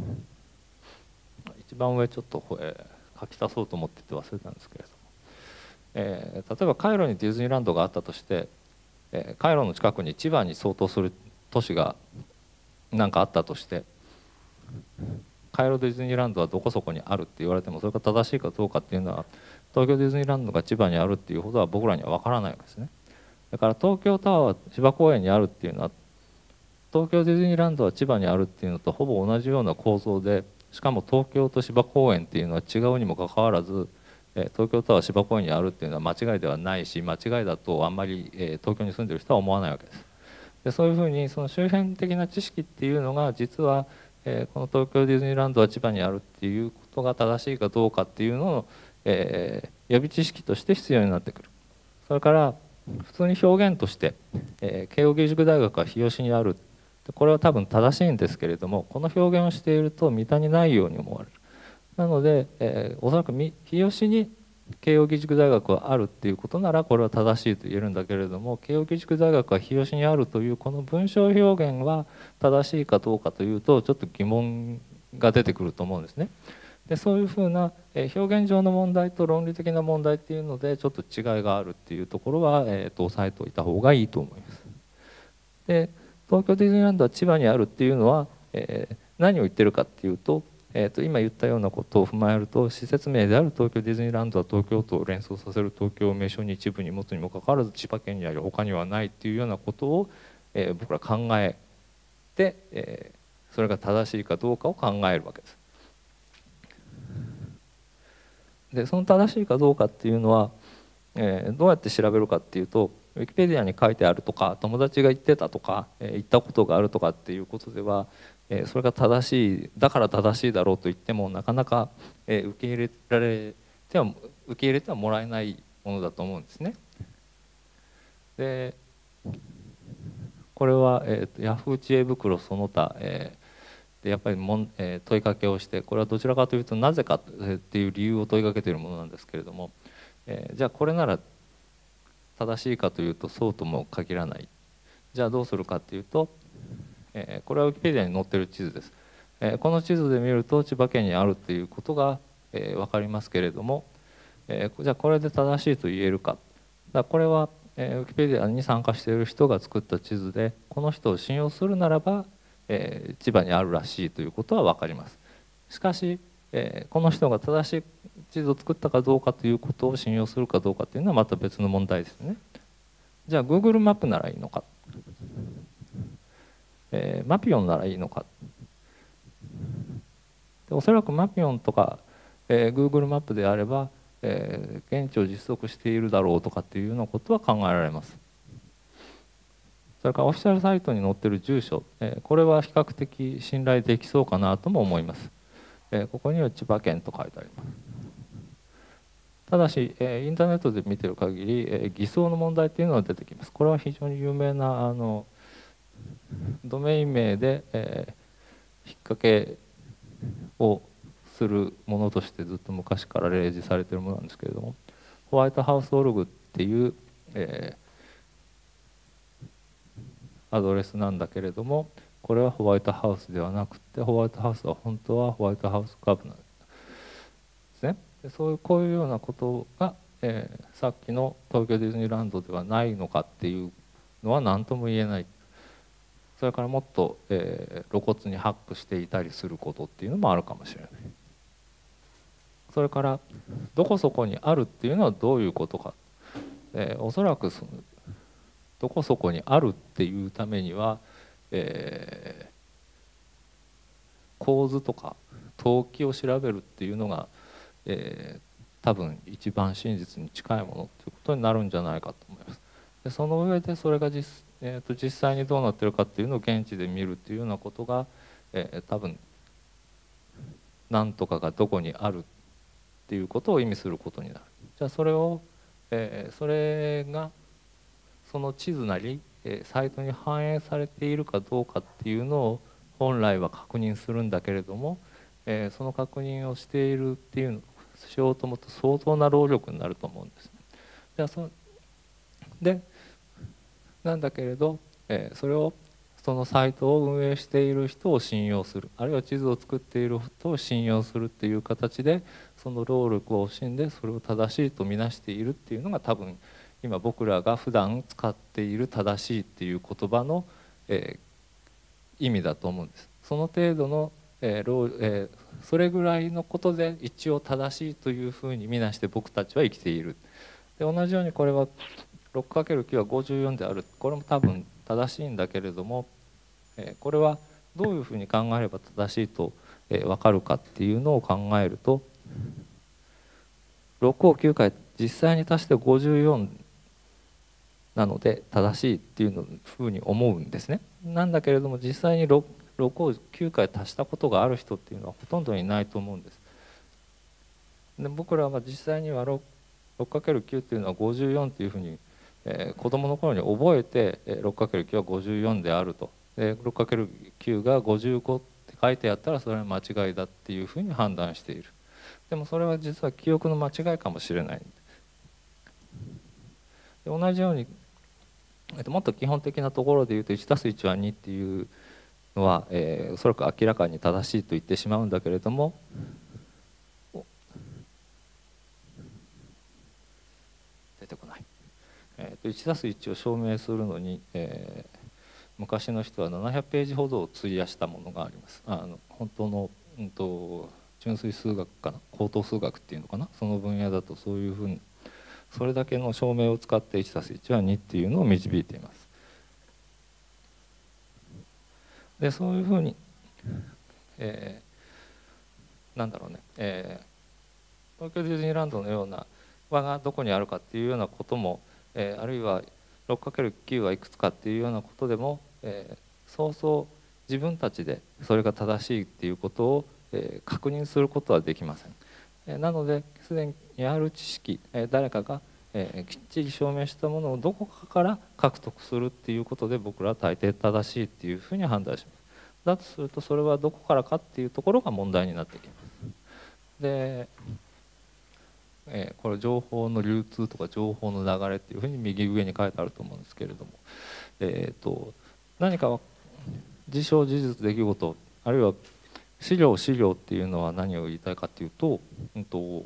一番上ちょっと、えー、書き足そうと思ってて忘れたんですけれども、えー、例えばカイロにディズニーランドがあったとして、えー、カイロの近くに千葉に相当する都市が何かあったとしてカイロディズニーランドはどこそこにあるって言われてもそれが正しいかどうかっていうのは東京ディズニーランドが千葉にあるっていうほどは僕らには分からないわけですね。だから東京タワーは芝公園にあるっていうのは東京ディズニーランドは千葉にあるっていうのとほぼ同じような構造でしかも東京と芝公園っていうのは違うにもかかわらず東京タワー芝公園にあるっていうのは間違いではないし間違いだとあんまり東京に住んでる人は思わないわけです。でそういうふうにその周辺的な知識っていうのが実はこの東京ディズニーランドは千葉にあるっていうことが正しいかどうかっていうのをえー、予備知識として必要になってくる。それから普通に表現として、えー、慶應義塾大学は日吉にあるこれは多分正しいんですけれどもこの表現をしていると三田にないように思われる。なので、えー、おそらく日吉に慶應義塾大学はあるっていうことならこれは正しいと言えるんだけれども、慶應義塾大学は日吉にあるというこの文章表現は正しいかどうかというとちょっと疑問が出てくると思うんですね。でそういうふうな表現上の問題と論理的な問題っていうのでちょっと違いがあるっていうところは、えー、と押さえておいた方がいいと思います。で東京ディズニーランドは千葉にあるっていうのは、えー、何を言ってるかっていうと、えー、と今言ったようなことを踏まえると施設名である東京ディズニーランドは東京都を連想させる東京を名称に一部に持つにもかかわらず千葉県にある他にはないっていうようなことを、えー、僕ら考えて、えー、それが正しいかどうかを考えるわけです。でその正しいかどうかっていうのは、えー、どうやって調べるかっていうとウィキペディアに書いてあるとか友達が言ってたとか、えー、言ったことがあるとかっていうことでは、えー、それが正しいだから正しいだろうと言ってもなかなか、えー、受け入れられては受け入れてはもらえないものだと思うんですね。でこれは、えー、ヤフー知恵袋その他、えーでやっぱりもん、えー、問いかけをしてこれはどちらかというとなぜかっていう理由を問いかけているものなんですけれども、えー、じゃあこれなら正しいかというとそうとも限らない。じゃあどうするかっていうと、えー、これはウィキペディアに載っている地図です。えー、この地図で見ると千葉県にあるっていうことが、えー、分かりますけれども、えー、じゃあこれで正しいと言えるか。だこれは、えー、ウィキペディアに参加している人が作った地図でこの人を信用するならばえー、千葉にあるらしいということは分かります。しかし、えー、この人が正しい地図を作ったかどうかということを信用するかどうかというのはまた別の問題ですね。じゃあ Google マップならいいのか、えー、マピオンならいいのか。でおそらくマピオンとか、えー、Google マップであれば、えー、現地を実測しているだろうとかっていうようなことは考えられます。それからオフィシャルサイトに載っている住所、これは比較的信頼できそうかなとも思います。ここには千葉県と書いてあります。ただしインターネットで見てる限り偽装の問題っていうのが出てきます。これは非常に有名なあのドメイン名で引っ掛けをするものとしてずっと昔から例示されているものなんですけれども、ホワイトハウスオルグっていう、えーアドレスなんだけれども、これはホワイトハウスではなくてホワイトハウスは本当はホワイトハウスガブなんですね。でそういうこういうようなことが、えー、さっきの東京ディズニーランドではないのかっていうのは何とも言えない。それからもっと、えー、露骨にハックしていたりすることっていうのもあるかもしれない。それからどこそこにあるっていうのはどういうことか、えー、おそらくそのどこそこにあるっていうためには、えー、構図とか登記を調べるっていうのが、えー、多分一番真実に近いものっていうことになるんじゃないかと思います。でその上でそれが 実,、えー、と実際にどうなってるかっていうのを現地で見るっていうようなことが、えー、多分何とかがどこにあるっていうことを意味することになる。じゃあそれを、えー、それがその地図なりサイトに反映されているかどうかっていうのを本来は確認するんだけれども、えその確認をしているっていうのをしようと思うと相当な労力になると思うんです。じゃあそでなんだけれど、えそれをそのサイトを運営している人を信用する、あるいは地図を作っている人を信用するっていう形でその労力を惜しんでそれを正しいとみなしているっていうのが多分今僕らが普段使っている正しいっていう言葉の、えー、意味だと思うんです。その程度の、えーえー、それぐらいのことで一応正しいというふうに見なして僕たちは生きている。で同じようにこれは ろくかけるきゅう はごじゅうよんである。これも多分正しいんだけれども、えー、これはどういうふうに考えれば正しいと、えー、分かるかっていうのを考えるとろくをきゅうかい実際に足してごじゅうよんなので正しいっていうふうに思うんですね。なんだけれども実際に 6, 6をきゅうかい足したことがある人っていうのはほとんどいないと思うんです。で僕らは実際には 6, 6× 9っていうのはごじゅうよんっていうふうに、えー、子どもの頃に覚えて ろくかけるきゅう はごじゅうよんであると。で ろくかけるきゅう がごじゅうごって書いてあったらそれは間違いだっていうふうに判断している。 でもそれは実は記憶の間違いかもしれない。で同じように、えっと、もっと基本的なところで言うと いちたすいち はにっていうのは、えー、おそらく明らかに正しいと言ってしまうんだけれども、出てこない、えー、と いちたすいち を証明するのに、えー、昔の人はななひゃくページほどを費やしたものがあります。あの本当の、うんと、純粋数学かな、高等数学っていうのかな、その分野だとそういうふうにそれだけの証明を使って いちたすいち はにっていうのを導いています。でそういうふうに、えー、なんだろうね、えー、東京ディズニーランドのような輪がどこにあるかっていうようなことも、えー、あるいは ろくかけるきゅう はいくつかっていうようなことでも、えー、そうそう自分たちでそれが正しいっていうことを、えー、確認することはできません。えー、なのですでにある知識、えー、誰かが、えー、きっちり証明したものをどこかから獲得するっていうことで僕らは大抵正しいっていうふうに判断します。だとするとそれはどこからかっていうところが問題になってきます。で、えー、これ情報の流通とか情報の流れっていうふうに右上に書いてあると思うんですけれども、えー、と何か事象事実出来事あるいは資料資料っていうのは何を言いたいかっていうと、うんと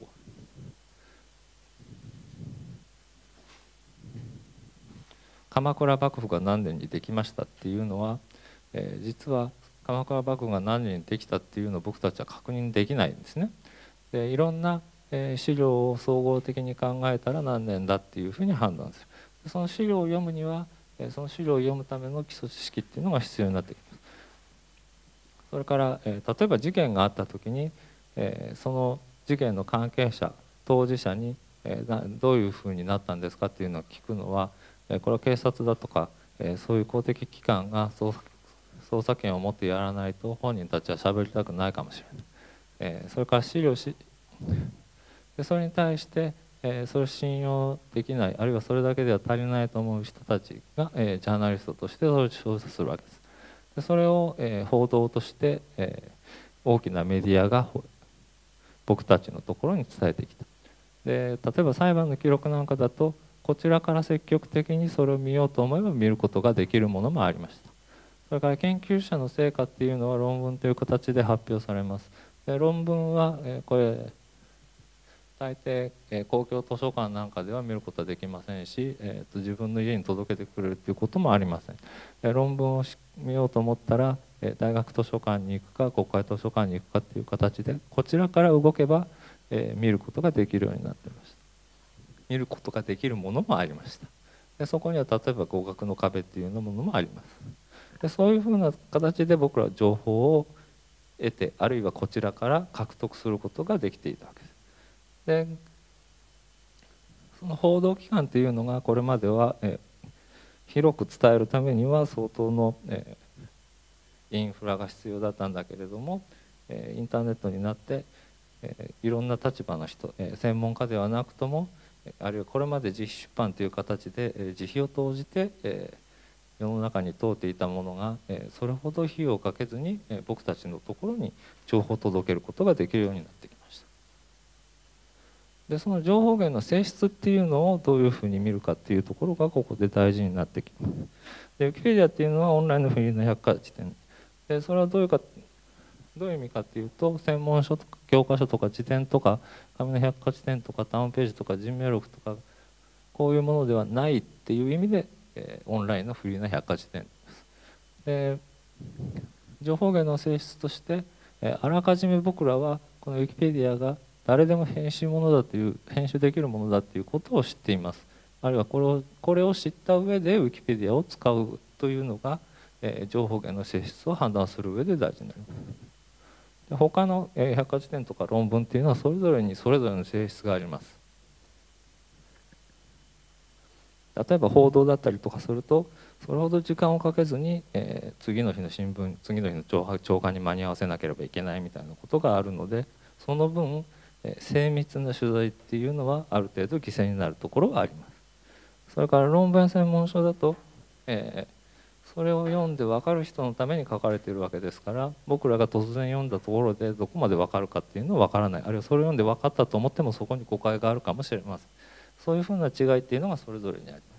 鎌倉幕府が何年にできましたっていうのは、えー、実は鎌倉幕府が何年にできたっていうのを僕たちは確認できないんですね。でいろんな、えー、資料を総合的に考えたら何年だっていうふうに判断する。その資料を読むには、えー、その資料を読むための基礎知識っていうのが必要になってきます。それから、えー、例えば事件があった時に、えー、その事件の関係者当事者に、えー、どういうふうになったんですかっていうのを聞くのは、えー、これは警察だとか、えー、そういう公的機関が捜査、捜査権を持ってやらないと本人たちは喋りたくないかもしれない。えー、それから資料しでそれに対して、えー、それを信用できないあるいはそれだけでは足りないと思う人たちが、えー、ジャーナリストとしてそれを調査するわけです。でそれを、えー、報道として、えー、大きなメディアが僕たちのところに伝えてきた。で例えば裁判の記録なんかだとこちらから積極的にそれを見ようと思えば見ることができるものもありました。それから研究者の成果っていうのは論文という形で発表されます。で論文は、えー、これ大抵、えー、公共図書館なんかでは見ることはできませんし、えー、と自分の家に届けてくれるということもありません。で論文を見ようと思ったら、えー、大学図書館に行くか国会図書館に行くかという形でこちらから動けば、えー、見ることができるようになっていました。見ることができるものもありました。でそこには例えば合格の壁っていうものもあります。でそういうふうな形で僕らは情報を得てあるいはこちらから獲得することができていたわけです。でその報道機関というのがこれまでは、えー、広く伝えるためには相当の、えー、インフラが必要だったんだけれども、えー、インターネットになって、えー、いろんな立場の人、えー、専門家ではなくともあるいはこれまで自費出版という形で、えー、自費を投じて、えー、世の中に通っていたものが、えー、それほど費用をかけずに、えー、僕たちのところに情報を届けることができるようになってきました。でその情報源の性質っていうのをどういうふうに見るかっていうところがここで大事になってきます。でウィキペディアっていうのはオンラインのフリーの百科事典でそれはどういうかどういう意味かっていうと専門書とか教科書とか辞典とか紙の百科事典とかタウンページとか人名録とかこういうものではないっていう意味で、えー、オンラインのフリーな百科事典です。で情報源の性質として、えー、あらかじめ僕らはこのウィキペディアが誰でも編集ものだという編集できるものだということを知っています。あるいはこれをこれを知った上でウィキペディアを使うというのが、えー、情報源の性質を判断する上で大事になります。で他の、えー、百科事典とか論文っていうのはそれぞれにそれぞれの性質があります。例えば報道だったりとかするとそれほど時間をかけずに、えー、次の日の新聞次の日の朝朝刊に間に合わせなければいけないみたいなことがあるのでその分精密な取材っていうのはある程度犠牲になるところがあります。それから論文専門書だと、えー、 それを読んで分かる人のために書かれているわけですから、僕らが突然読んだところでどこまで分かるかっていうのは分からない、あるいはそれを読んで分かったと思ってもそこに誤解があるかもしれません。そういうふうな違いっていうのがそれぞれにあります。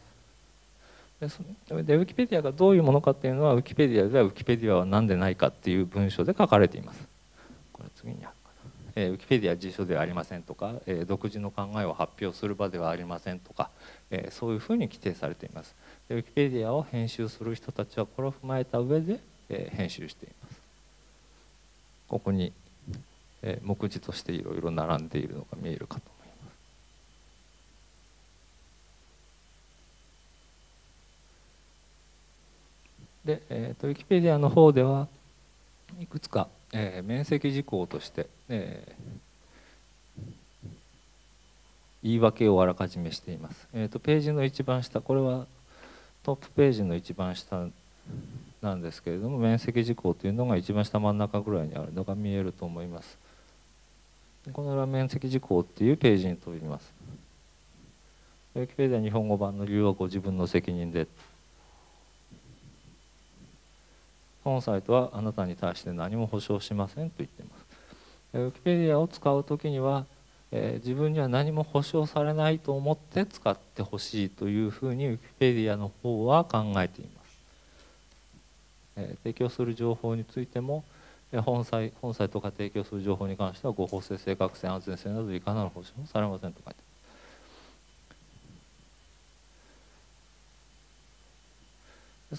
で, でウィキペディアがどういうものかっていうのは、ウィキペディアではウィキペディアは何でないかっていう文章で書かれています。これ次にあるかな、えー、ウィキペディアは辞書ではありませんとか、えー、独自の考えを発表する場ではありませんとか、えー、そういうふうに規定されています。でウィキペディアを編集する人たちはこれを踏まえた上で、えー、編集しています。ここに、えー、目次としていろいろ並んでいるのが見えるかと思います。で、えー、とウィキペディアの方ではいくつか、えー、免責事項として、えー、言い訳をあらかじめしています。えー、とページの一番下、これはトップページの一番下なんですけれども、免責事項というのが一番下真ん中ぐらいにあるのが見えると思います。この免責事項っていうページに飛びます。ウィキペディア日本語版の理由はご自分の責任で。本サイトはあなたに対して何も保証しませんと言っています。ウィキペディアを使うときには、えー、自分には何も保証されないと思って使ってほしいというふうにウィキペディアの方は考えています。えー、提供する情報についても、本サイ本サイトが提供する情報に関しては合法性、正確性、安全性などいかなる保証もされませんと書いてあります。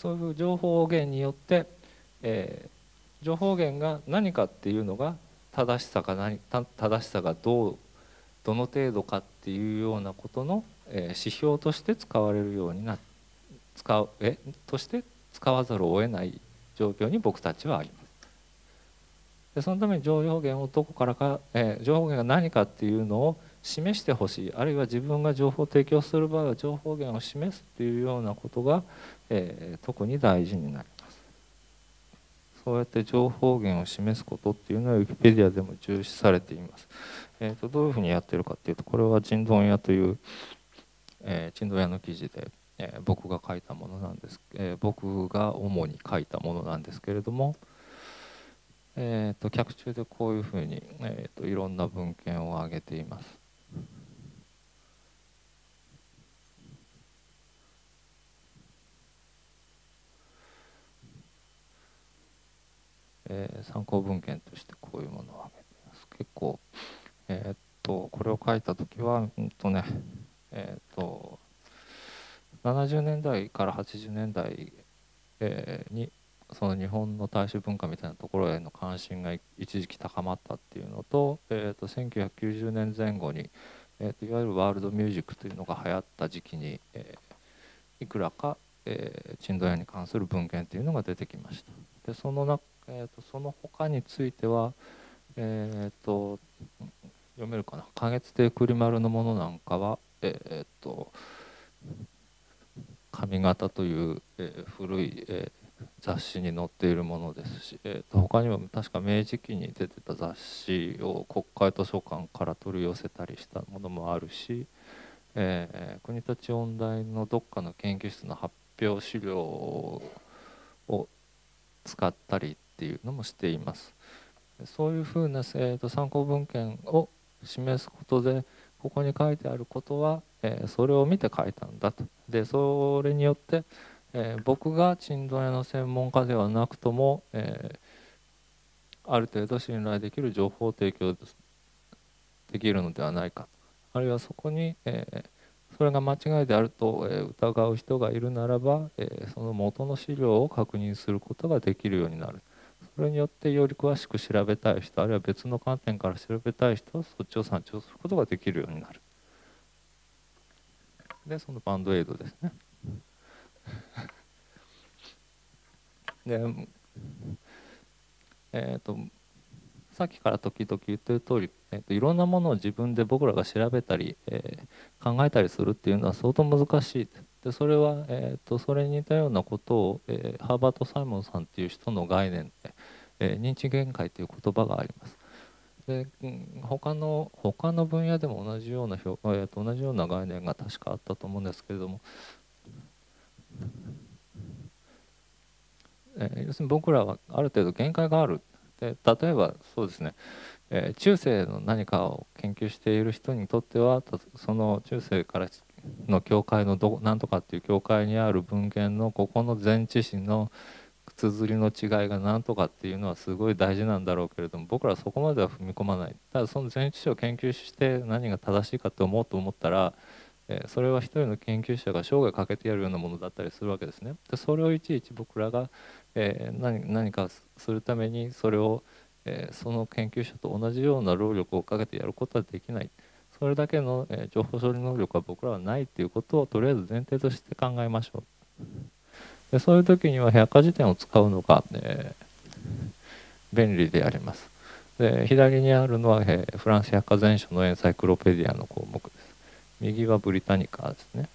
そういう情報源によって、えー、情報源が何かっていうのが正しさか何正しさがどうどの程度かっていうようなことの、えー、指標として使われるようにな使うえとして使わざるを得ない状況に僕たちはあります。でそのために情報源をどこからか、えー、情報源が何かっていうのを示してほしい、あるいは自分が情報を提供する場合は情報源を示すっていうようなことが、えー、特に大事になります。そうやって情報源を示すことっていうのはウィキペディアでも重視されています。えー、とどういうふうにやってるかっていうと、これはちんどん屋という、えー、ちんどん屋の記事で、えー、僕が書いたものなんです、えー、僕が主に書いたものなんですけれども、えー、と脚注でこういうふうに、えー、といろんな文献を挙げています。えー、参考文献としてこういうものを挙げています。結構、えー、とこれを書いた時は、うんとねえー、とななじゅうねんだいからはちじゅうねんだい、えー、にその日本の大衆文化みたいなところへの関心が一時期高まったっていうのと、えー、とせんきゅうひゃくきゅうじゅうねんぜん後に、えー、といわゆるワールドミュージックというのが流行った時期に、えー、いくらか、えー、チンドン屋に関する文献というのが出てきました。でそのな、えー、とその他については、えー、と読めるかな、花月亭栗丸のものなんかは、えー、と髪型という、えー、古い、えー、雑誌に載っているものですし、えー、と他にも確か明治期に出てた雑誌を国会図書館から取り寄せたりしたものもあるし、えー、国立音大のどっかの研究室の発表資料を使ったりっていうのもしています。そういうふうな、えー、と参考文献を示すことで、ここに書いてあることは、えー、それを見て書いたんだと。でそれによって、えー、僕がチンドン屋の専門家ではなくとも、えー、ある程度信頼できる情報を提供できるのではないか、あるいはそこに、えー、それが間違いであると、えー、疑う人がいるならば、えー、その元の資料を確認することができるようになる。それによってより詳しく調べたい人、あるいは別の観点から調べたい人はそっちを参照することができるようになる。でそのバンドエイドですね。で、えー、とさっきから時々言ってる通り、えー、といろんなものを自分で僕らが調べたり、えー、考えたりするっていうのは相当難しい。でそれは、えー、とそれに似たようなことを、えー、ハーバート・サイモンさんっていう人の概念で、えー、認知限界という言葉があります。で、うん、他の他の分野でも同じような表、えー、と同じような概念が確かあったと思うんですけれども、 えー、要するに僕らはある程度限界がある。で例えばそうですね、えー、中世の何かを研究している人にとってはその中世からの教会のどなんとかっていう教会にある文献のここの前置詞の綴りの違いが何とかっていうのはすごい大事なんだろうけれども、僕らはそこまでは踏み込まない。ただその前置詞を研究して何が正しいかって思うと思ったら、えー、それは一人の研究者が生涯かけてやるようなものだったりするわけですね。でそれをいちいち僕らが、えー、何, 何かするためにそれを、えー、その研究者と同じような労力をかけてやることはできない。それだけの、えー、情報処理能力は僕らはないっていうことをとりあえず前提として考えましょう。でそういう時には百科事典を使うのが、えー、便利であります。で左にあるのは、えー、フランス百科全書のエンサイクロペディアの項目です。右はブリタニカですね。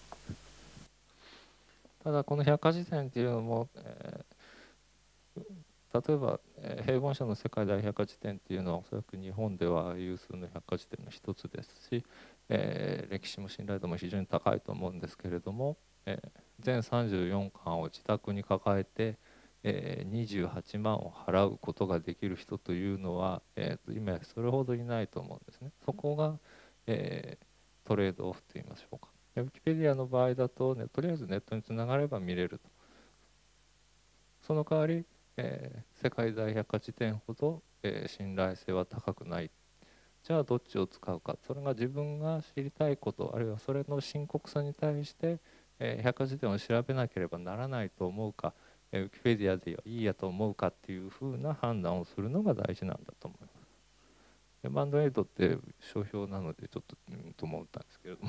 ただこの百科事典っていうのも、えー、例えば、えー、平凡社の世界大百科事典っていうのはおそらく日本では有数の百科事典の一つですし、えー、歴史も信頼度も非常に高いと思うんですけれども、えー、全さんじゅうよんかんを自宅に抱えて、えー、にじゅうはちまんを払うことができる人というのは、えー、と今それほどいないと思うんですね。そこが、えー、トレードオフといいましょうか。ウィキペディアの場合だと、ね、とりあえずネットにつながれば見れると。その代わり、えー、世界大百科事典ほど、えー、信頼性は高くない。じゃあどっちを使うか。それが自分が知りたいこと、あるいはそれの深刻さに対して、えー、百科事典を調べなければならないと思うか、えー、ウィキペディアでいいやと思うかっていうふうな判断をするのが大事なんだと思います。でバンドエイドって商標なのでちょっと、うん、と思ったんですけれども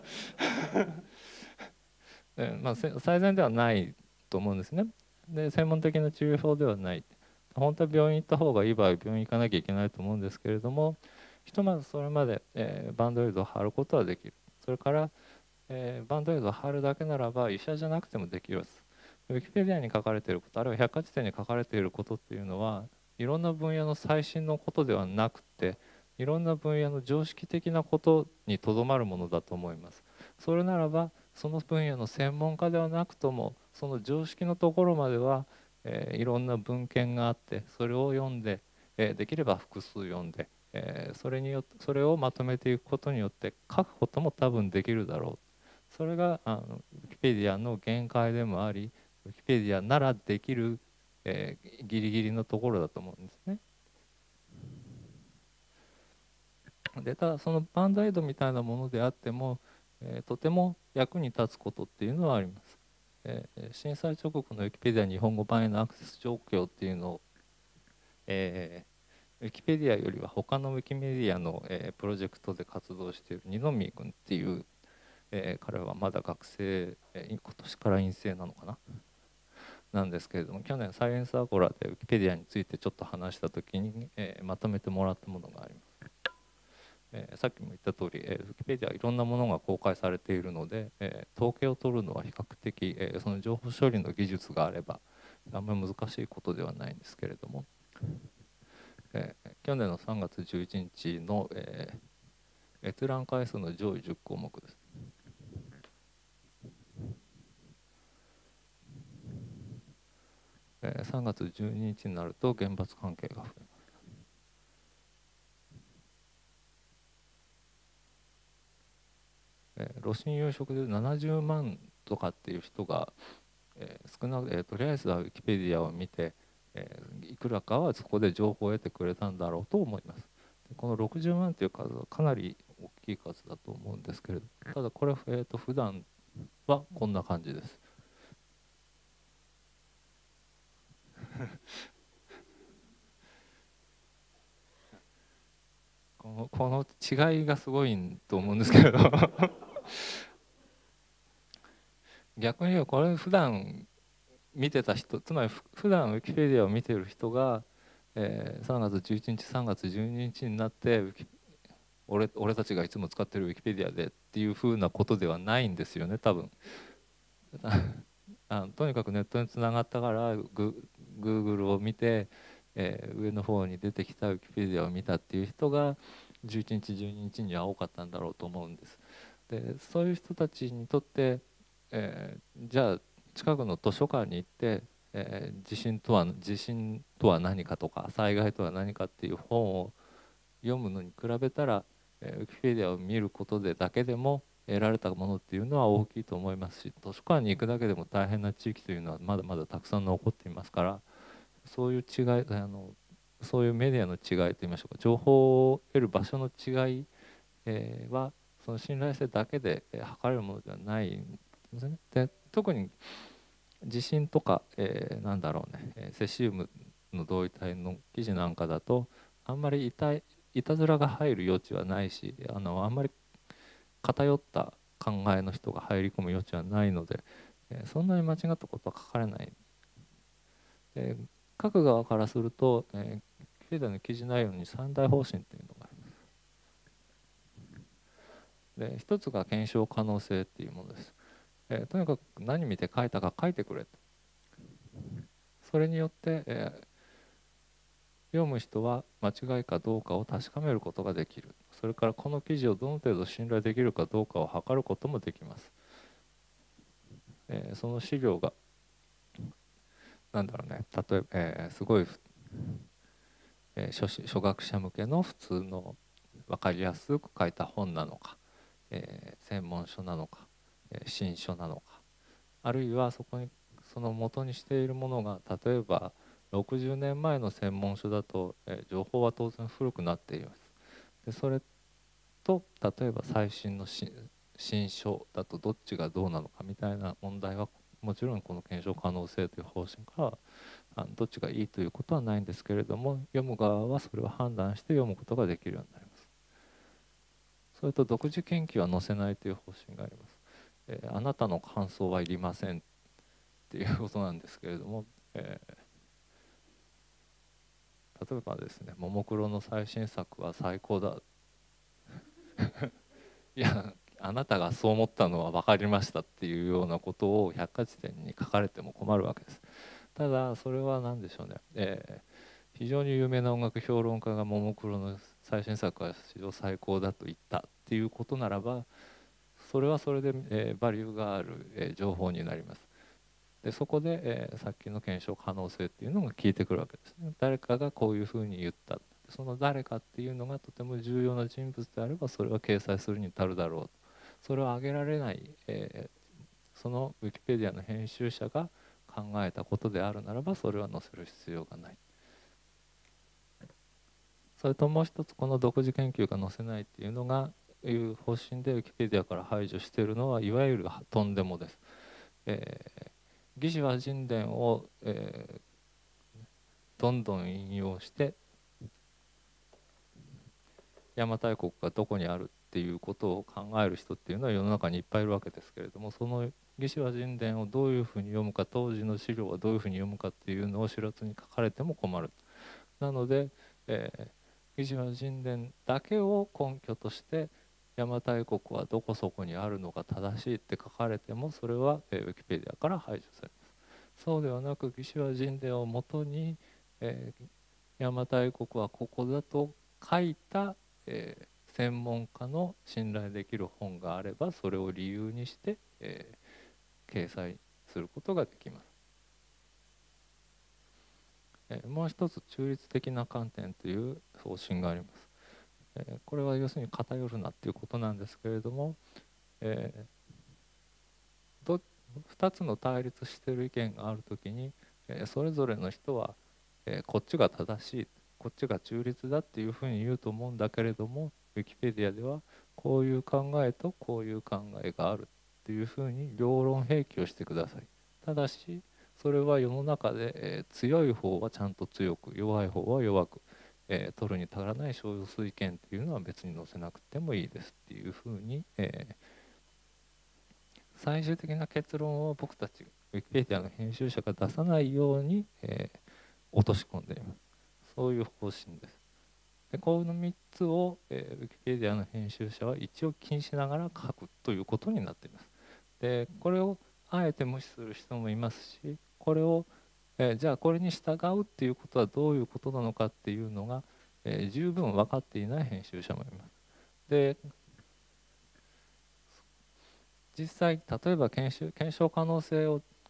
で、まあ、最善ではないと思うんですね。で専門的な治療法ではない。本当は病院行った方がいい場合病院行かなきゃいけないと思うんですけれども、ひとまずそれまで、えー、バンドエイドを貼ることはできる。それから、えー、バンドエイドを貼るだけならば医者じゃなくてもできます。ウィキペディアに書かれていること、あるいは百科事典に書かれていることっていうのはいろんな分野の最新のことではなくて、いろんな分野の常識的なことにとどまるものだと思います。それならばその分野の専門家ではなくともその常識のところまでは、えー、いろんな文献があってそれを読んで、えー、できれば複数読んで、えー、それによってそれをまとめていくことによって書くことも多分できるだろう。それがあのウィキペディアの限界でもあり、ウィキペディアならできる、えー、ギリギリのところだと思うんですね。でただそのバンドエイドみたいなものであっても、えー、とても役に立つことっていうのはあります。えー、震災直後のウィキペディア日本語版へのアクセス状況っていうのを、えー、ウィキペディアよりは他のウィキメディアの、えー、プロジェクトで活動している二宮君っていう、えー、彼はまだ学生、えー、今年から院生なのかななんですけれども、去年サイエンスアゴラでウィキペディアについてちょっと話した時に、えー、まとめてもらったものがあります。えー、さっきも言った通り、えー、ウィキペディアいろんなものが公開されているので、えー、統計を取るのは比較的、えー、その情報処理の技術があればあんまり難しいことではないんですけれども、えー、去年のさんがつじゅういちにちの、えー、閲覧回数の上位じゅっこうもくです。えー、さんがつじゅうににちになると原発関係が増えます。えー、露心有職でななじゅうまんとかっていう人が、えー、少なく、えー、とりあえずはウィキペディアを見て、えー、いくらかはそこで情報を得てくれたんだろうと思います。でこのろくじゅうまんという数はかなり大きい数だと思うんですけれど、ただこれ、えー、と普段はこんな感じです。このこの違いがすごいと思うんですけれど逆に言うとこれ普段見てた人、つまり普段ウィキペディアを見ている人が、えー、さんがつじゅういちにちさんがつじゅうににちになって俺俺たちがいつも使ってるウィキペディアでっていうふうなことではないんですよね、多分あのとにかくネットにつながったからグ Google を見て、えー、上の方に出てきたウィキペディアを見たっていう人がじゅういちにちじゅうににちには多かったんだろうと思うんです。でそういう人たちにとって、えー、じゃあ近くの図書館に行って、 えー地震とは地震とは何かとか災害とは何かっていう本を読むのに比べたら、えー、ウィキペディアを見ることでだけでも得られたものっていうのは大きいと思いますし、図書館に行くだけでも大変な地域というのはまだまだたくさん残っていますから、そういう違いあのそういうメディアの違いといいましょうか、情報を得る場所の違い、えーはその信頼性だけで、えー測れるものではないんですね。で特に地震とか、えーなんだろうね、えーセシウムの同位体の記事なんかだとあんまりいたいいたずらが入る余地はないし、あのあんまり偏った考えの人が入り込む余地はないので、えーそんなに間違ったことは書かれない。えー書く側からすると、えー、経済の記事内容に三大方針っていうのがあります。で一つが検証可能性っていうものです。えーとにかく何見て書いたか書いてくれと。それによって、えー読む人は間違いかどうかを確かめることができる。それからこの記事をどの程度信頼できるかどうかを測ることもできます。えーその資料がなんだろうね、例えば、えーすごい、えー初心初学者向けの普通の分かりやすく書いた本なのか、えー専門書なのか、えー新書なのか、あるいはそこにその元にしているものが例えばろくじゅうねんまえの専門書だと、えー情報は当然古くなっています。でそれと例えば最新の新新書だとどっちがどうなのかみたいな問題はもちろんこの検証可能性という方針からはあのどっちがいいということはないんですけれども、読む側はそれを判断して読むことができるようになります。それと独自研究は載せないという方針があります。えーあなたの感想はいりませんっていうことなんですけれども、えー例えばですね、ももクロの最新作は最高だいやあなたがそう思ったのは分かりましたっていうようなことを百科事典に書かれても困るわけです。ただそれは何でしょうね、えー非常に有名な音楽評論家がももクロの最新作は史上最高だと言ったっていうことならば、それはそれで、えーバリューがある、えー情報になります。でそこで、えーさっきの検証可能性っていうのが効いてくるわけですね。誰かがこういうふうに言った、その誰かっていうのがとても重要な人物であればそれは掲載するに足るだろうと。それを挙げられない、えーそのウィキペディアの編集者が考えたことであるならばそれは載せる必要がない。それともう一つ、この独自研究が載せないっていうのがいう方針でウィキペディアから排除しているのはいわゆるとんでもです。えー魏志倭人伝を、えーどんどん引用して邪馬台国がどこにあるっていうことを考える人っていうのは世の中にいっぱいいるわけですけれども、その魏志倭人伝をどういうふうに読むか、当時の資料はどういうふうに読むかっていうのを知らずに書かれても困る。なので、えー、魏志倭人伝だけを根拠として邪馬台国はどこそこにあるのが正しいって書かれてもそれは、えー、ウィキペディアから排除されます。そうではなく魏志倭人伝をもとに、えー、邪馬台国はここだと書いた、えー専門家の信頼できる本があればそれを理由にして、えー掲載することができます。えーもう一つ中立的な観点という方針があります。えーこれは要するに偏るなっていうことなんですけれども、えー、どふたつの対立している意見があるときに、えーそれぞれの人は、えーこっちが正しいこっちが中立だっていうふうに言うと思うんだけれども、ウィキペディアではこういう考えとこういう考えがあるっていうふうに両論併記をしてください。ただしそれは世の中で、えー強い方はちゃんと強く弱い方は弱く、えー取るに足らない少数意見っていうのは別に載せなくてもいいですっていうふうに、えー最終的な結論を僕たちウィキペディアの編集者が出さないように、えー落とし込んでいます。そういう方針です。でこのみっつを、えー、ウィキペディアの編集者は一応気にしながら書くということになっています。でこれをあえて無視する人もいますし、これを、えーじゃあこれに従うっていうことはどういうことなのかっていうのが、えー十分分かっていない編集者もいます。で実際例えば検証検証可能性を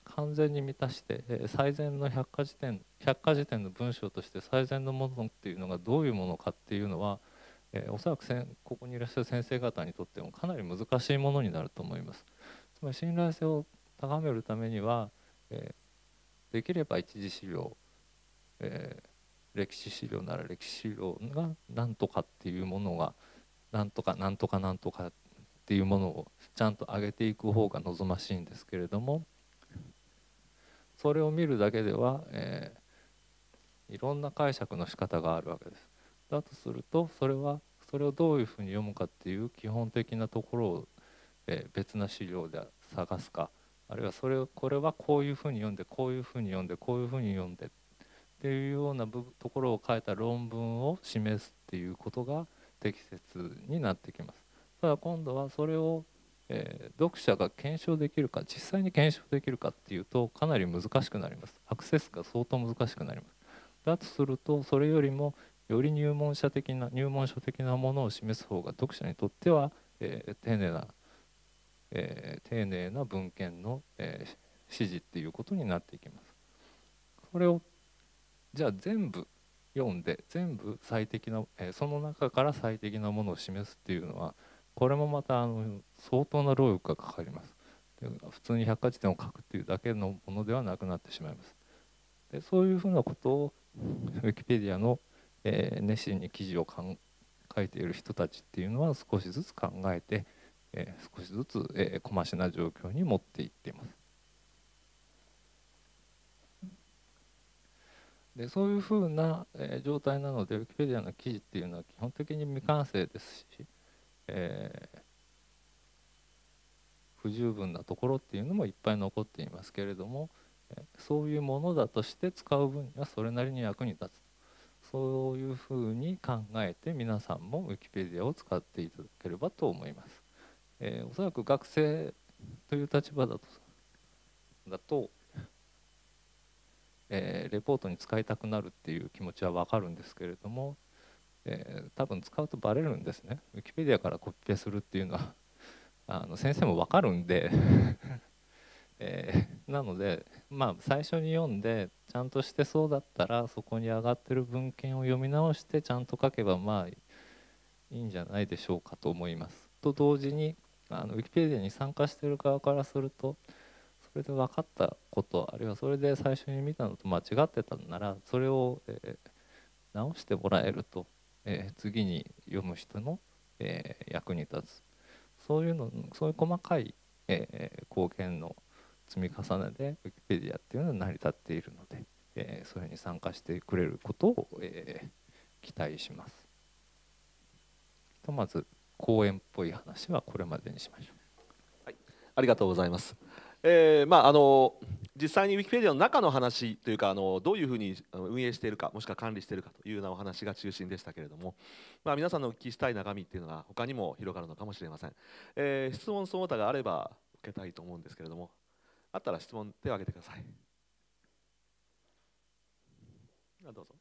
完全に満たして、えー最善の百科事典百科事典の文章として最善のものっていうのがどういうものかっていうのは、えーおそらくせんここにいらっしゃる先生方にとってもかなり難しいものになると思います。つまり信頼性を高めるためには、えーできれば一次資料、えー歴史資料なら歴史資料が何とかっていうものが何とか何とか何とかっていうものをちゃんと上げていく方が望ましいんですけれども、それを見るだけでは、えーいろんな解釈の仕方があるわけです。だとするとそれはそれをどういうふうに読むかっていう基本的なところを、えー別な資料で探すか、あるいはそれをこれはこういうふうに読んでこういうふうに読んでこういうふうに読んでっていうような部ところを書いた論文を示すっていうことが適切になってきます。ただ今度はそれを、えー読者が検証できるか、実際に検証できるかっていうとかなり難しくなります。アクセスが相当難しくなります。だとするとそれよりもより入門者的な入門書的なものを示す方が読者にとっては、えー丁寧な、えー丁寧な文献の、えー指示っていうことになっていきます。それをじゃあ全部読んで全部最適な、えーその中から最適なものを示すっていうのはこれもまたあの相当な労力がかかります。で普通に百科事典を書くっていうだけのものではなくなってしまいます。でそういうふうなことをウィキペディアの、えー熱心に記事をかん書いている人たちっていうのは少しずつ考えて、えー少しずつ、えー、小増しな状況に持っていっています。でそういうふうな、えー状態なのでウィキペディアの記事っていうのは基本的に未完成ですし、えー不十分なところっていうのもいっぱい残っていますけれども、えーそういうものだとして使う分にはそれなりに役に立つ、そういうふうに考えて皆さんもウィキペディアを使っていただければと思います。えーおそらく学生という立場だとだとえーレポートに使いたくなるっていう気持ちは分かるんですけれども、えー多分使うとバレるんですね。ウィキペディアからコピペするっていうのはあの先生も分かるんで、えーなのでまあ最初に読んでちゃんとしてそうだったらそこに上がってる文献を読み直してちゃんと書けばまあいいんじゃないでしょうかと思います。と同時にあのウィキペディアに参加している側からするとそれで分かったことあるいはそれで最初に見たのと間違ってたならそれを、えー直してもらえると、えー次に読む人の、えー役に立つ、そういうのそういう細かい、えー貢献の積み重ねでウィキペディアっていうのは成り立っているので、えーそれに参加してくれることを、えー期待します。とまず講演っぽい話はこれまでにしましょう。 はい、ありがとうございます。えーまあ、あの実際にウィキペディアの中の話というかあのどういうふうにあの運営しているかもしくは管理しているかというようなお話が中心でしたけれども、まあ、皆さんのお聞きしたい中身っていうのが他にも広がるのかもしれません。えー質問その他があれば受けたいと思うんですけれども、あったら質問手を挙げてください。あ、どうぞ。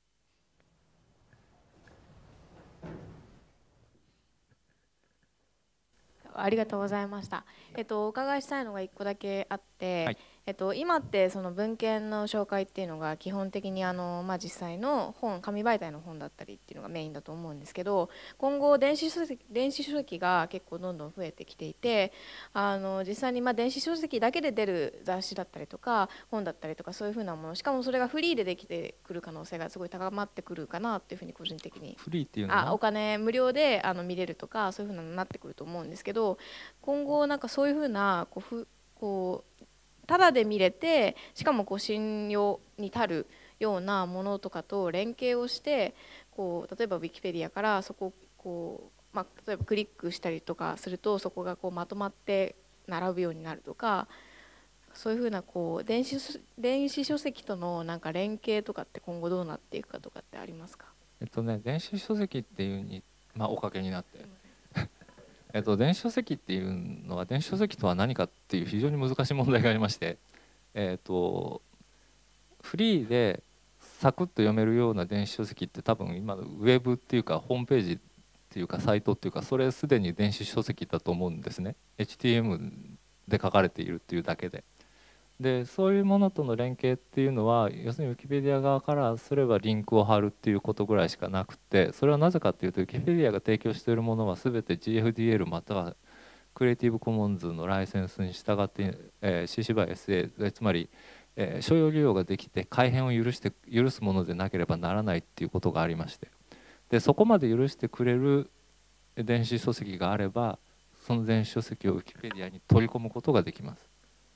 ありがとうございました。えっと、お伺いしたいのがいっこだけあって、 はいえっと、今ってその文献の紹介っていうのが基本的にあの、まあ、実際の本紙媒体の本だったりっていうのがメインだと思うんですけど、今後電子書籍電子書籍が結構どんどん増えてきていて、あの実際にまあ電子書籍だけで出る雑誌だったりとか本だったりとかそういうふうなもの、しかもそれがフリーでできてくる可能性がすごい高まってくるかなっていうふうに個人的にフリーっていうのはあお金無料であの見れるとかそういうふうなのになってくると思うんですけど、今後なんかそういうふうなこうふこうただで見れてしかもこう信用に足るようなものとかと連携をしてこう例えばウィキペディアからそこをこう、まあ、例えばクリックしたりとかするとそこがこうまとまって並ぶようになるとか、そういうふうなこう電子書電子書籍とのなんか連携とかって今後どうなっていくかとかってありますか？ えっとね電子書籍っていうに、まあ、おかけになってえっと、電子書籍っていうのは電子書籍とは何かっていう非常に難しい問題がありまして、えっと、フリーでサクッと読めるような電子書籍って多分今のウェブっていうかホームページっていうかサイトっていうかそれすでに電子書籍だと思うんですね。 エイチティーエム で書かれているっていうだけで。 でそういうものとの連携っていうのは要するにウィキペディア側からすればリンクを貼るっていうことぐらいしかなくて、それはなぜかっていうとウィキペディアが提供しているものは全て ジーエフディーエル またはクリエイティブコモンズのライセンスに従って、えー、シーシー by エスエー つまり、えー、商用利用ができて改変を許して許すものでなければならないっていうことがありまして、でそこまで許してくれる電子書籍があればその電子書籍をウィキペディアに取り込むことができます。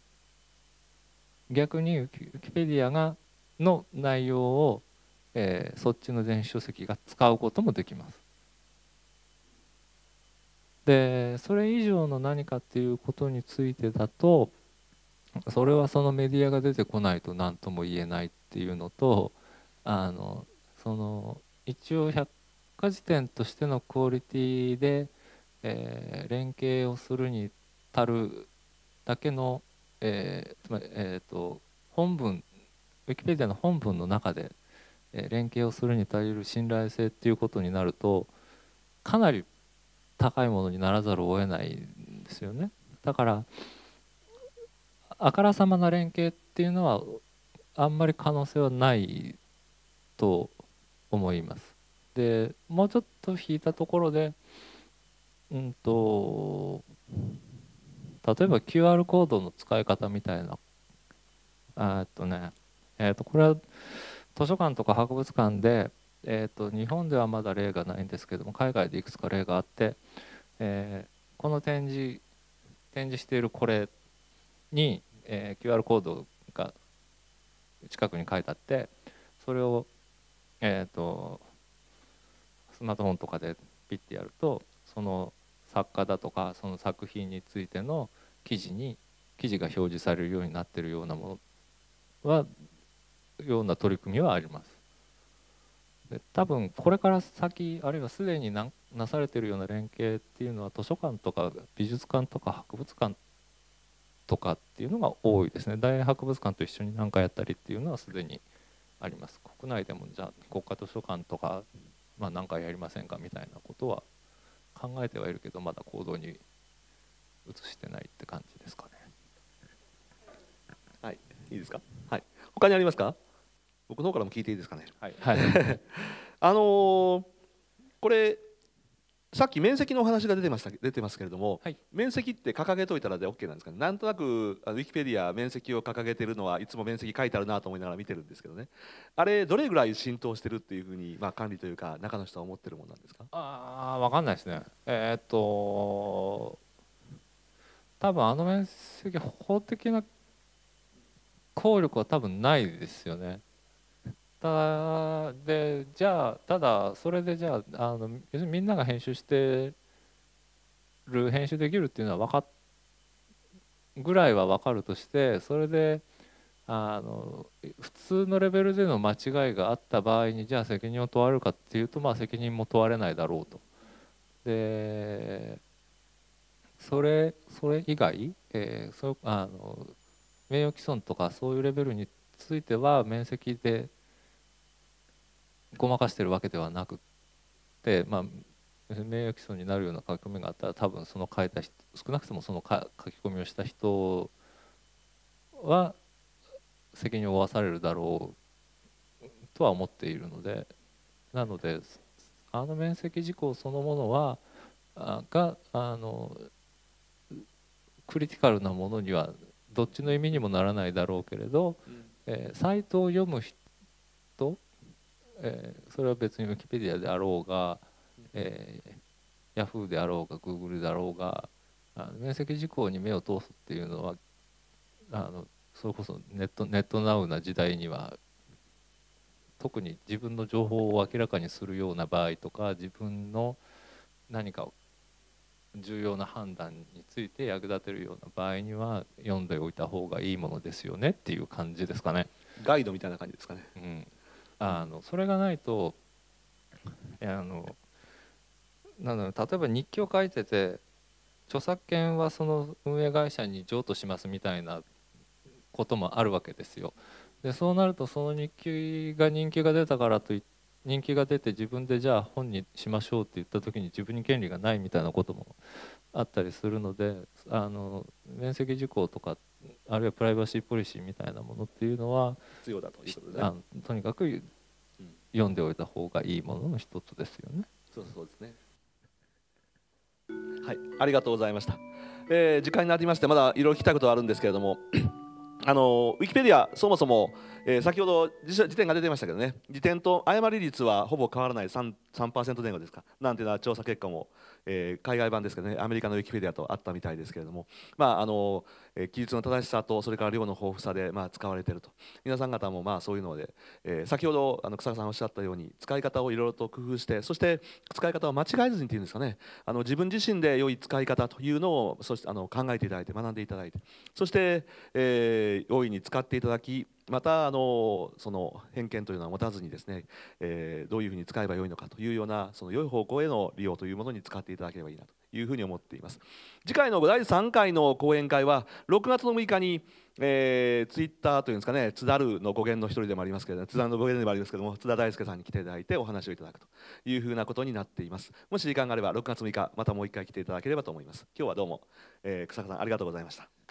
逆にウィキペディアがの内容を、えー、そっちの電子書籍が使うこともできます。でそれ以上の何かっていうことについてだと、それはそのメディアが出てこないと何とも言えないっていうのと、あのその一応百科事典としてのクオリティで、えー、連携をするに足るだけの、えー、つまり、えーと、本文ウィキペディアの本文の中で、えー、連携をするに足りる信頼性っていうことになるとかなり高いものにならざるを得ないんですよね。だからあからさまな連携っていうのはあんまり可能性はないと思います。でもうちょっと引いたところで、うんと例えば キューアール コードの使い方みたいな、あっとねえー、とこれは図書館とか博物館で、えー、と日本ではまだ例がないんですけども海外でいくつか例があって、えー、この展示展示しているこれに、えー、キューアール コードが近くに書いてあって、それを、えー、とスマートフォンとかでピッてやるとその作家だとかその作品についての記事に記事が表示されるようになっているようなものはような取り組みはあります。で多分これから先あるいはすでに な, なされているような連携っていうのは図書館とか美術館とか博物館とかっていうのが多いですね。大博物館と一緒に何かやったりっていうのはすでにあります。国内でもじゃあ国家図書館とか、まあ、何かやりませんかみたいなことは考えてはいるけどまだ行動に移してないって感じですかね。 はい、いいですか。はい、他にありますか。僕の方からも聞いていいですかね。 はい、はい、 あのー、これさっき面積のお話が出てました出てますけれども、はい、面積って掲げといたらで OK なんですかね。なんとなくウィキペディア面積を掲げてるのはいつも面積書いてあるなと思いながら見てるんですけどね、あれどれぐらい浸透してるっていうふうに、まあ、管理というか中の人は思ってるものなんですか。 ああ分かんないですね。えー、っと多分あの面積法的な効力は多分ないですよね。たでじゃあただそれでじゃあ、あの要するにみんなが編集してる編集できるっていうのは分かっぐらいは分かるとして、それであの普通のレベルでの間違いがあった場合にじゃあ責任を問われるかっていうと、まあ責任も問われないだろうと。でそれそれ以外、えー、そあの名誉毀損とかそういうレベルについては面積でごまかしてるわけではなくて、まあ、名誉毀損になるような書き込みがあったら多分その書いた人少なくともその書き込みをした人は責任を負わされるだろうとは思っているので、なのであの免責事項そのものはあがあのクリティカルなものにはどっちの意味にもならないだろうけれど、うん、えー、サイトを読む人、えー、それは別にウィキペディアであろうが、えー、ヤフーであろうがグーグルであろうがあの免責事項に目を通すっていうのはあのそれこそネットネットナウな時代には特に自分の情報を明らかにするような場合とか自分の何か重要な判断について役立てるような場合には読んでおいた方がいいものですよねっていう感じですかね。 ガイドみたいな感じですかね。 うん、あのそれがないとあのなんだろう、例えば日記を書いてて著作権はその運営会社に譲渡しますみたいなこともあるわけですよ。でそうなるとその日記が人気が出たからといって人気が出て自分でじゃあ本にしましょうって言った時に自分に権利がないみたいなこともあったりするので、あの免責事項とかあるいはプライバシーポリシーみたいなものっていうのは必要だということで、ね、 あとにかく読んでおいた方がいいものの一つですよね。 そうそうですね。はい、ありがとうございました。えー、時間になりましてまだいろいろ聞きたいことはあるんですけれどもあのウィキペディアそもそも、えー、先ほど辞典が出てましたけどね、辞典と誤り率はほぼ変わらない 3%, 3前後ですかなんていうような調査結果も、えー、海外版ですけどね、アメリカのウィキペディアとあったみたいですけれども、まああのえー、記述の正しさとそれから量の豊富さで、まあ、使われていると。皆さん方もまあそういうので、えー、先ほどあの草加さんおっしゃったように使い方をいろいろと工夫して、そして使い方を間違えずにっていうんですかね、あの自分自身で良い使い方というのをそしてあの考えていただいて学んでいただいて、そして、えー、大いに使っていただき、またあのその偏見というのは持たずにですね、えー、どういうふうに使えばよいのかというようなその良い方向への利用というものに使っていただければいいなというふうに思っています。次回のだいさんかいの講演会はろくがつのむいかに、えー、ツイッターというんですかね、津田るの語源の一人でもありますけれども、津田の語源でもありますけれども、津田大輔さんに来ていただいてお話をいただくというふうなことになっています。もし時間があればろくがつむいかまたもう一回来ていただければと思います。今日はどうも、えー、草加さんありがとうございました。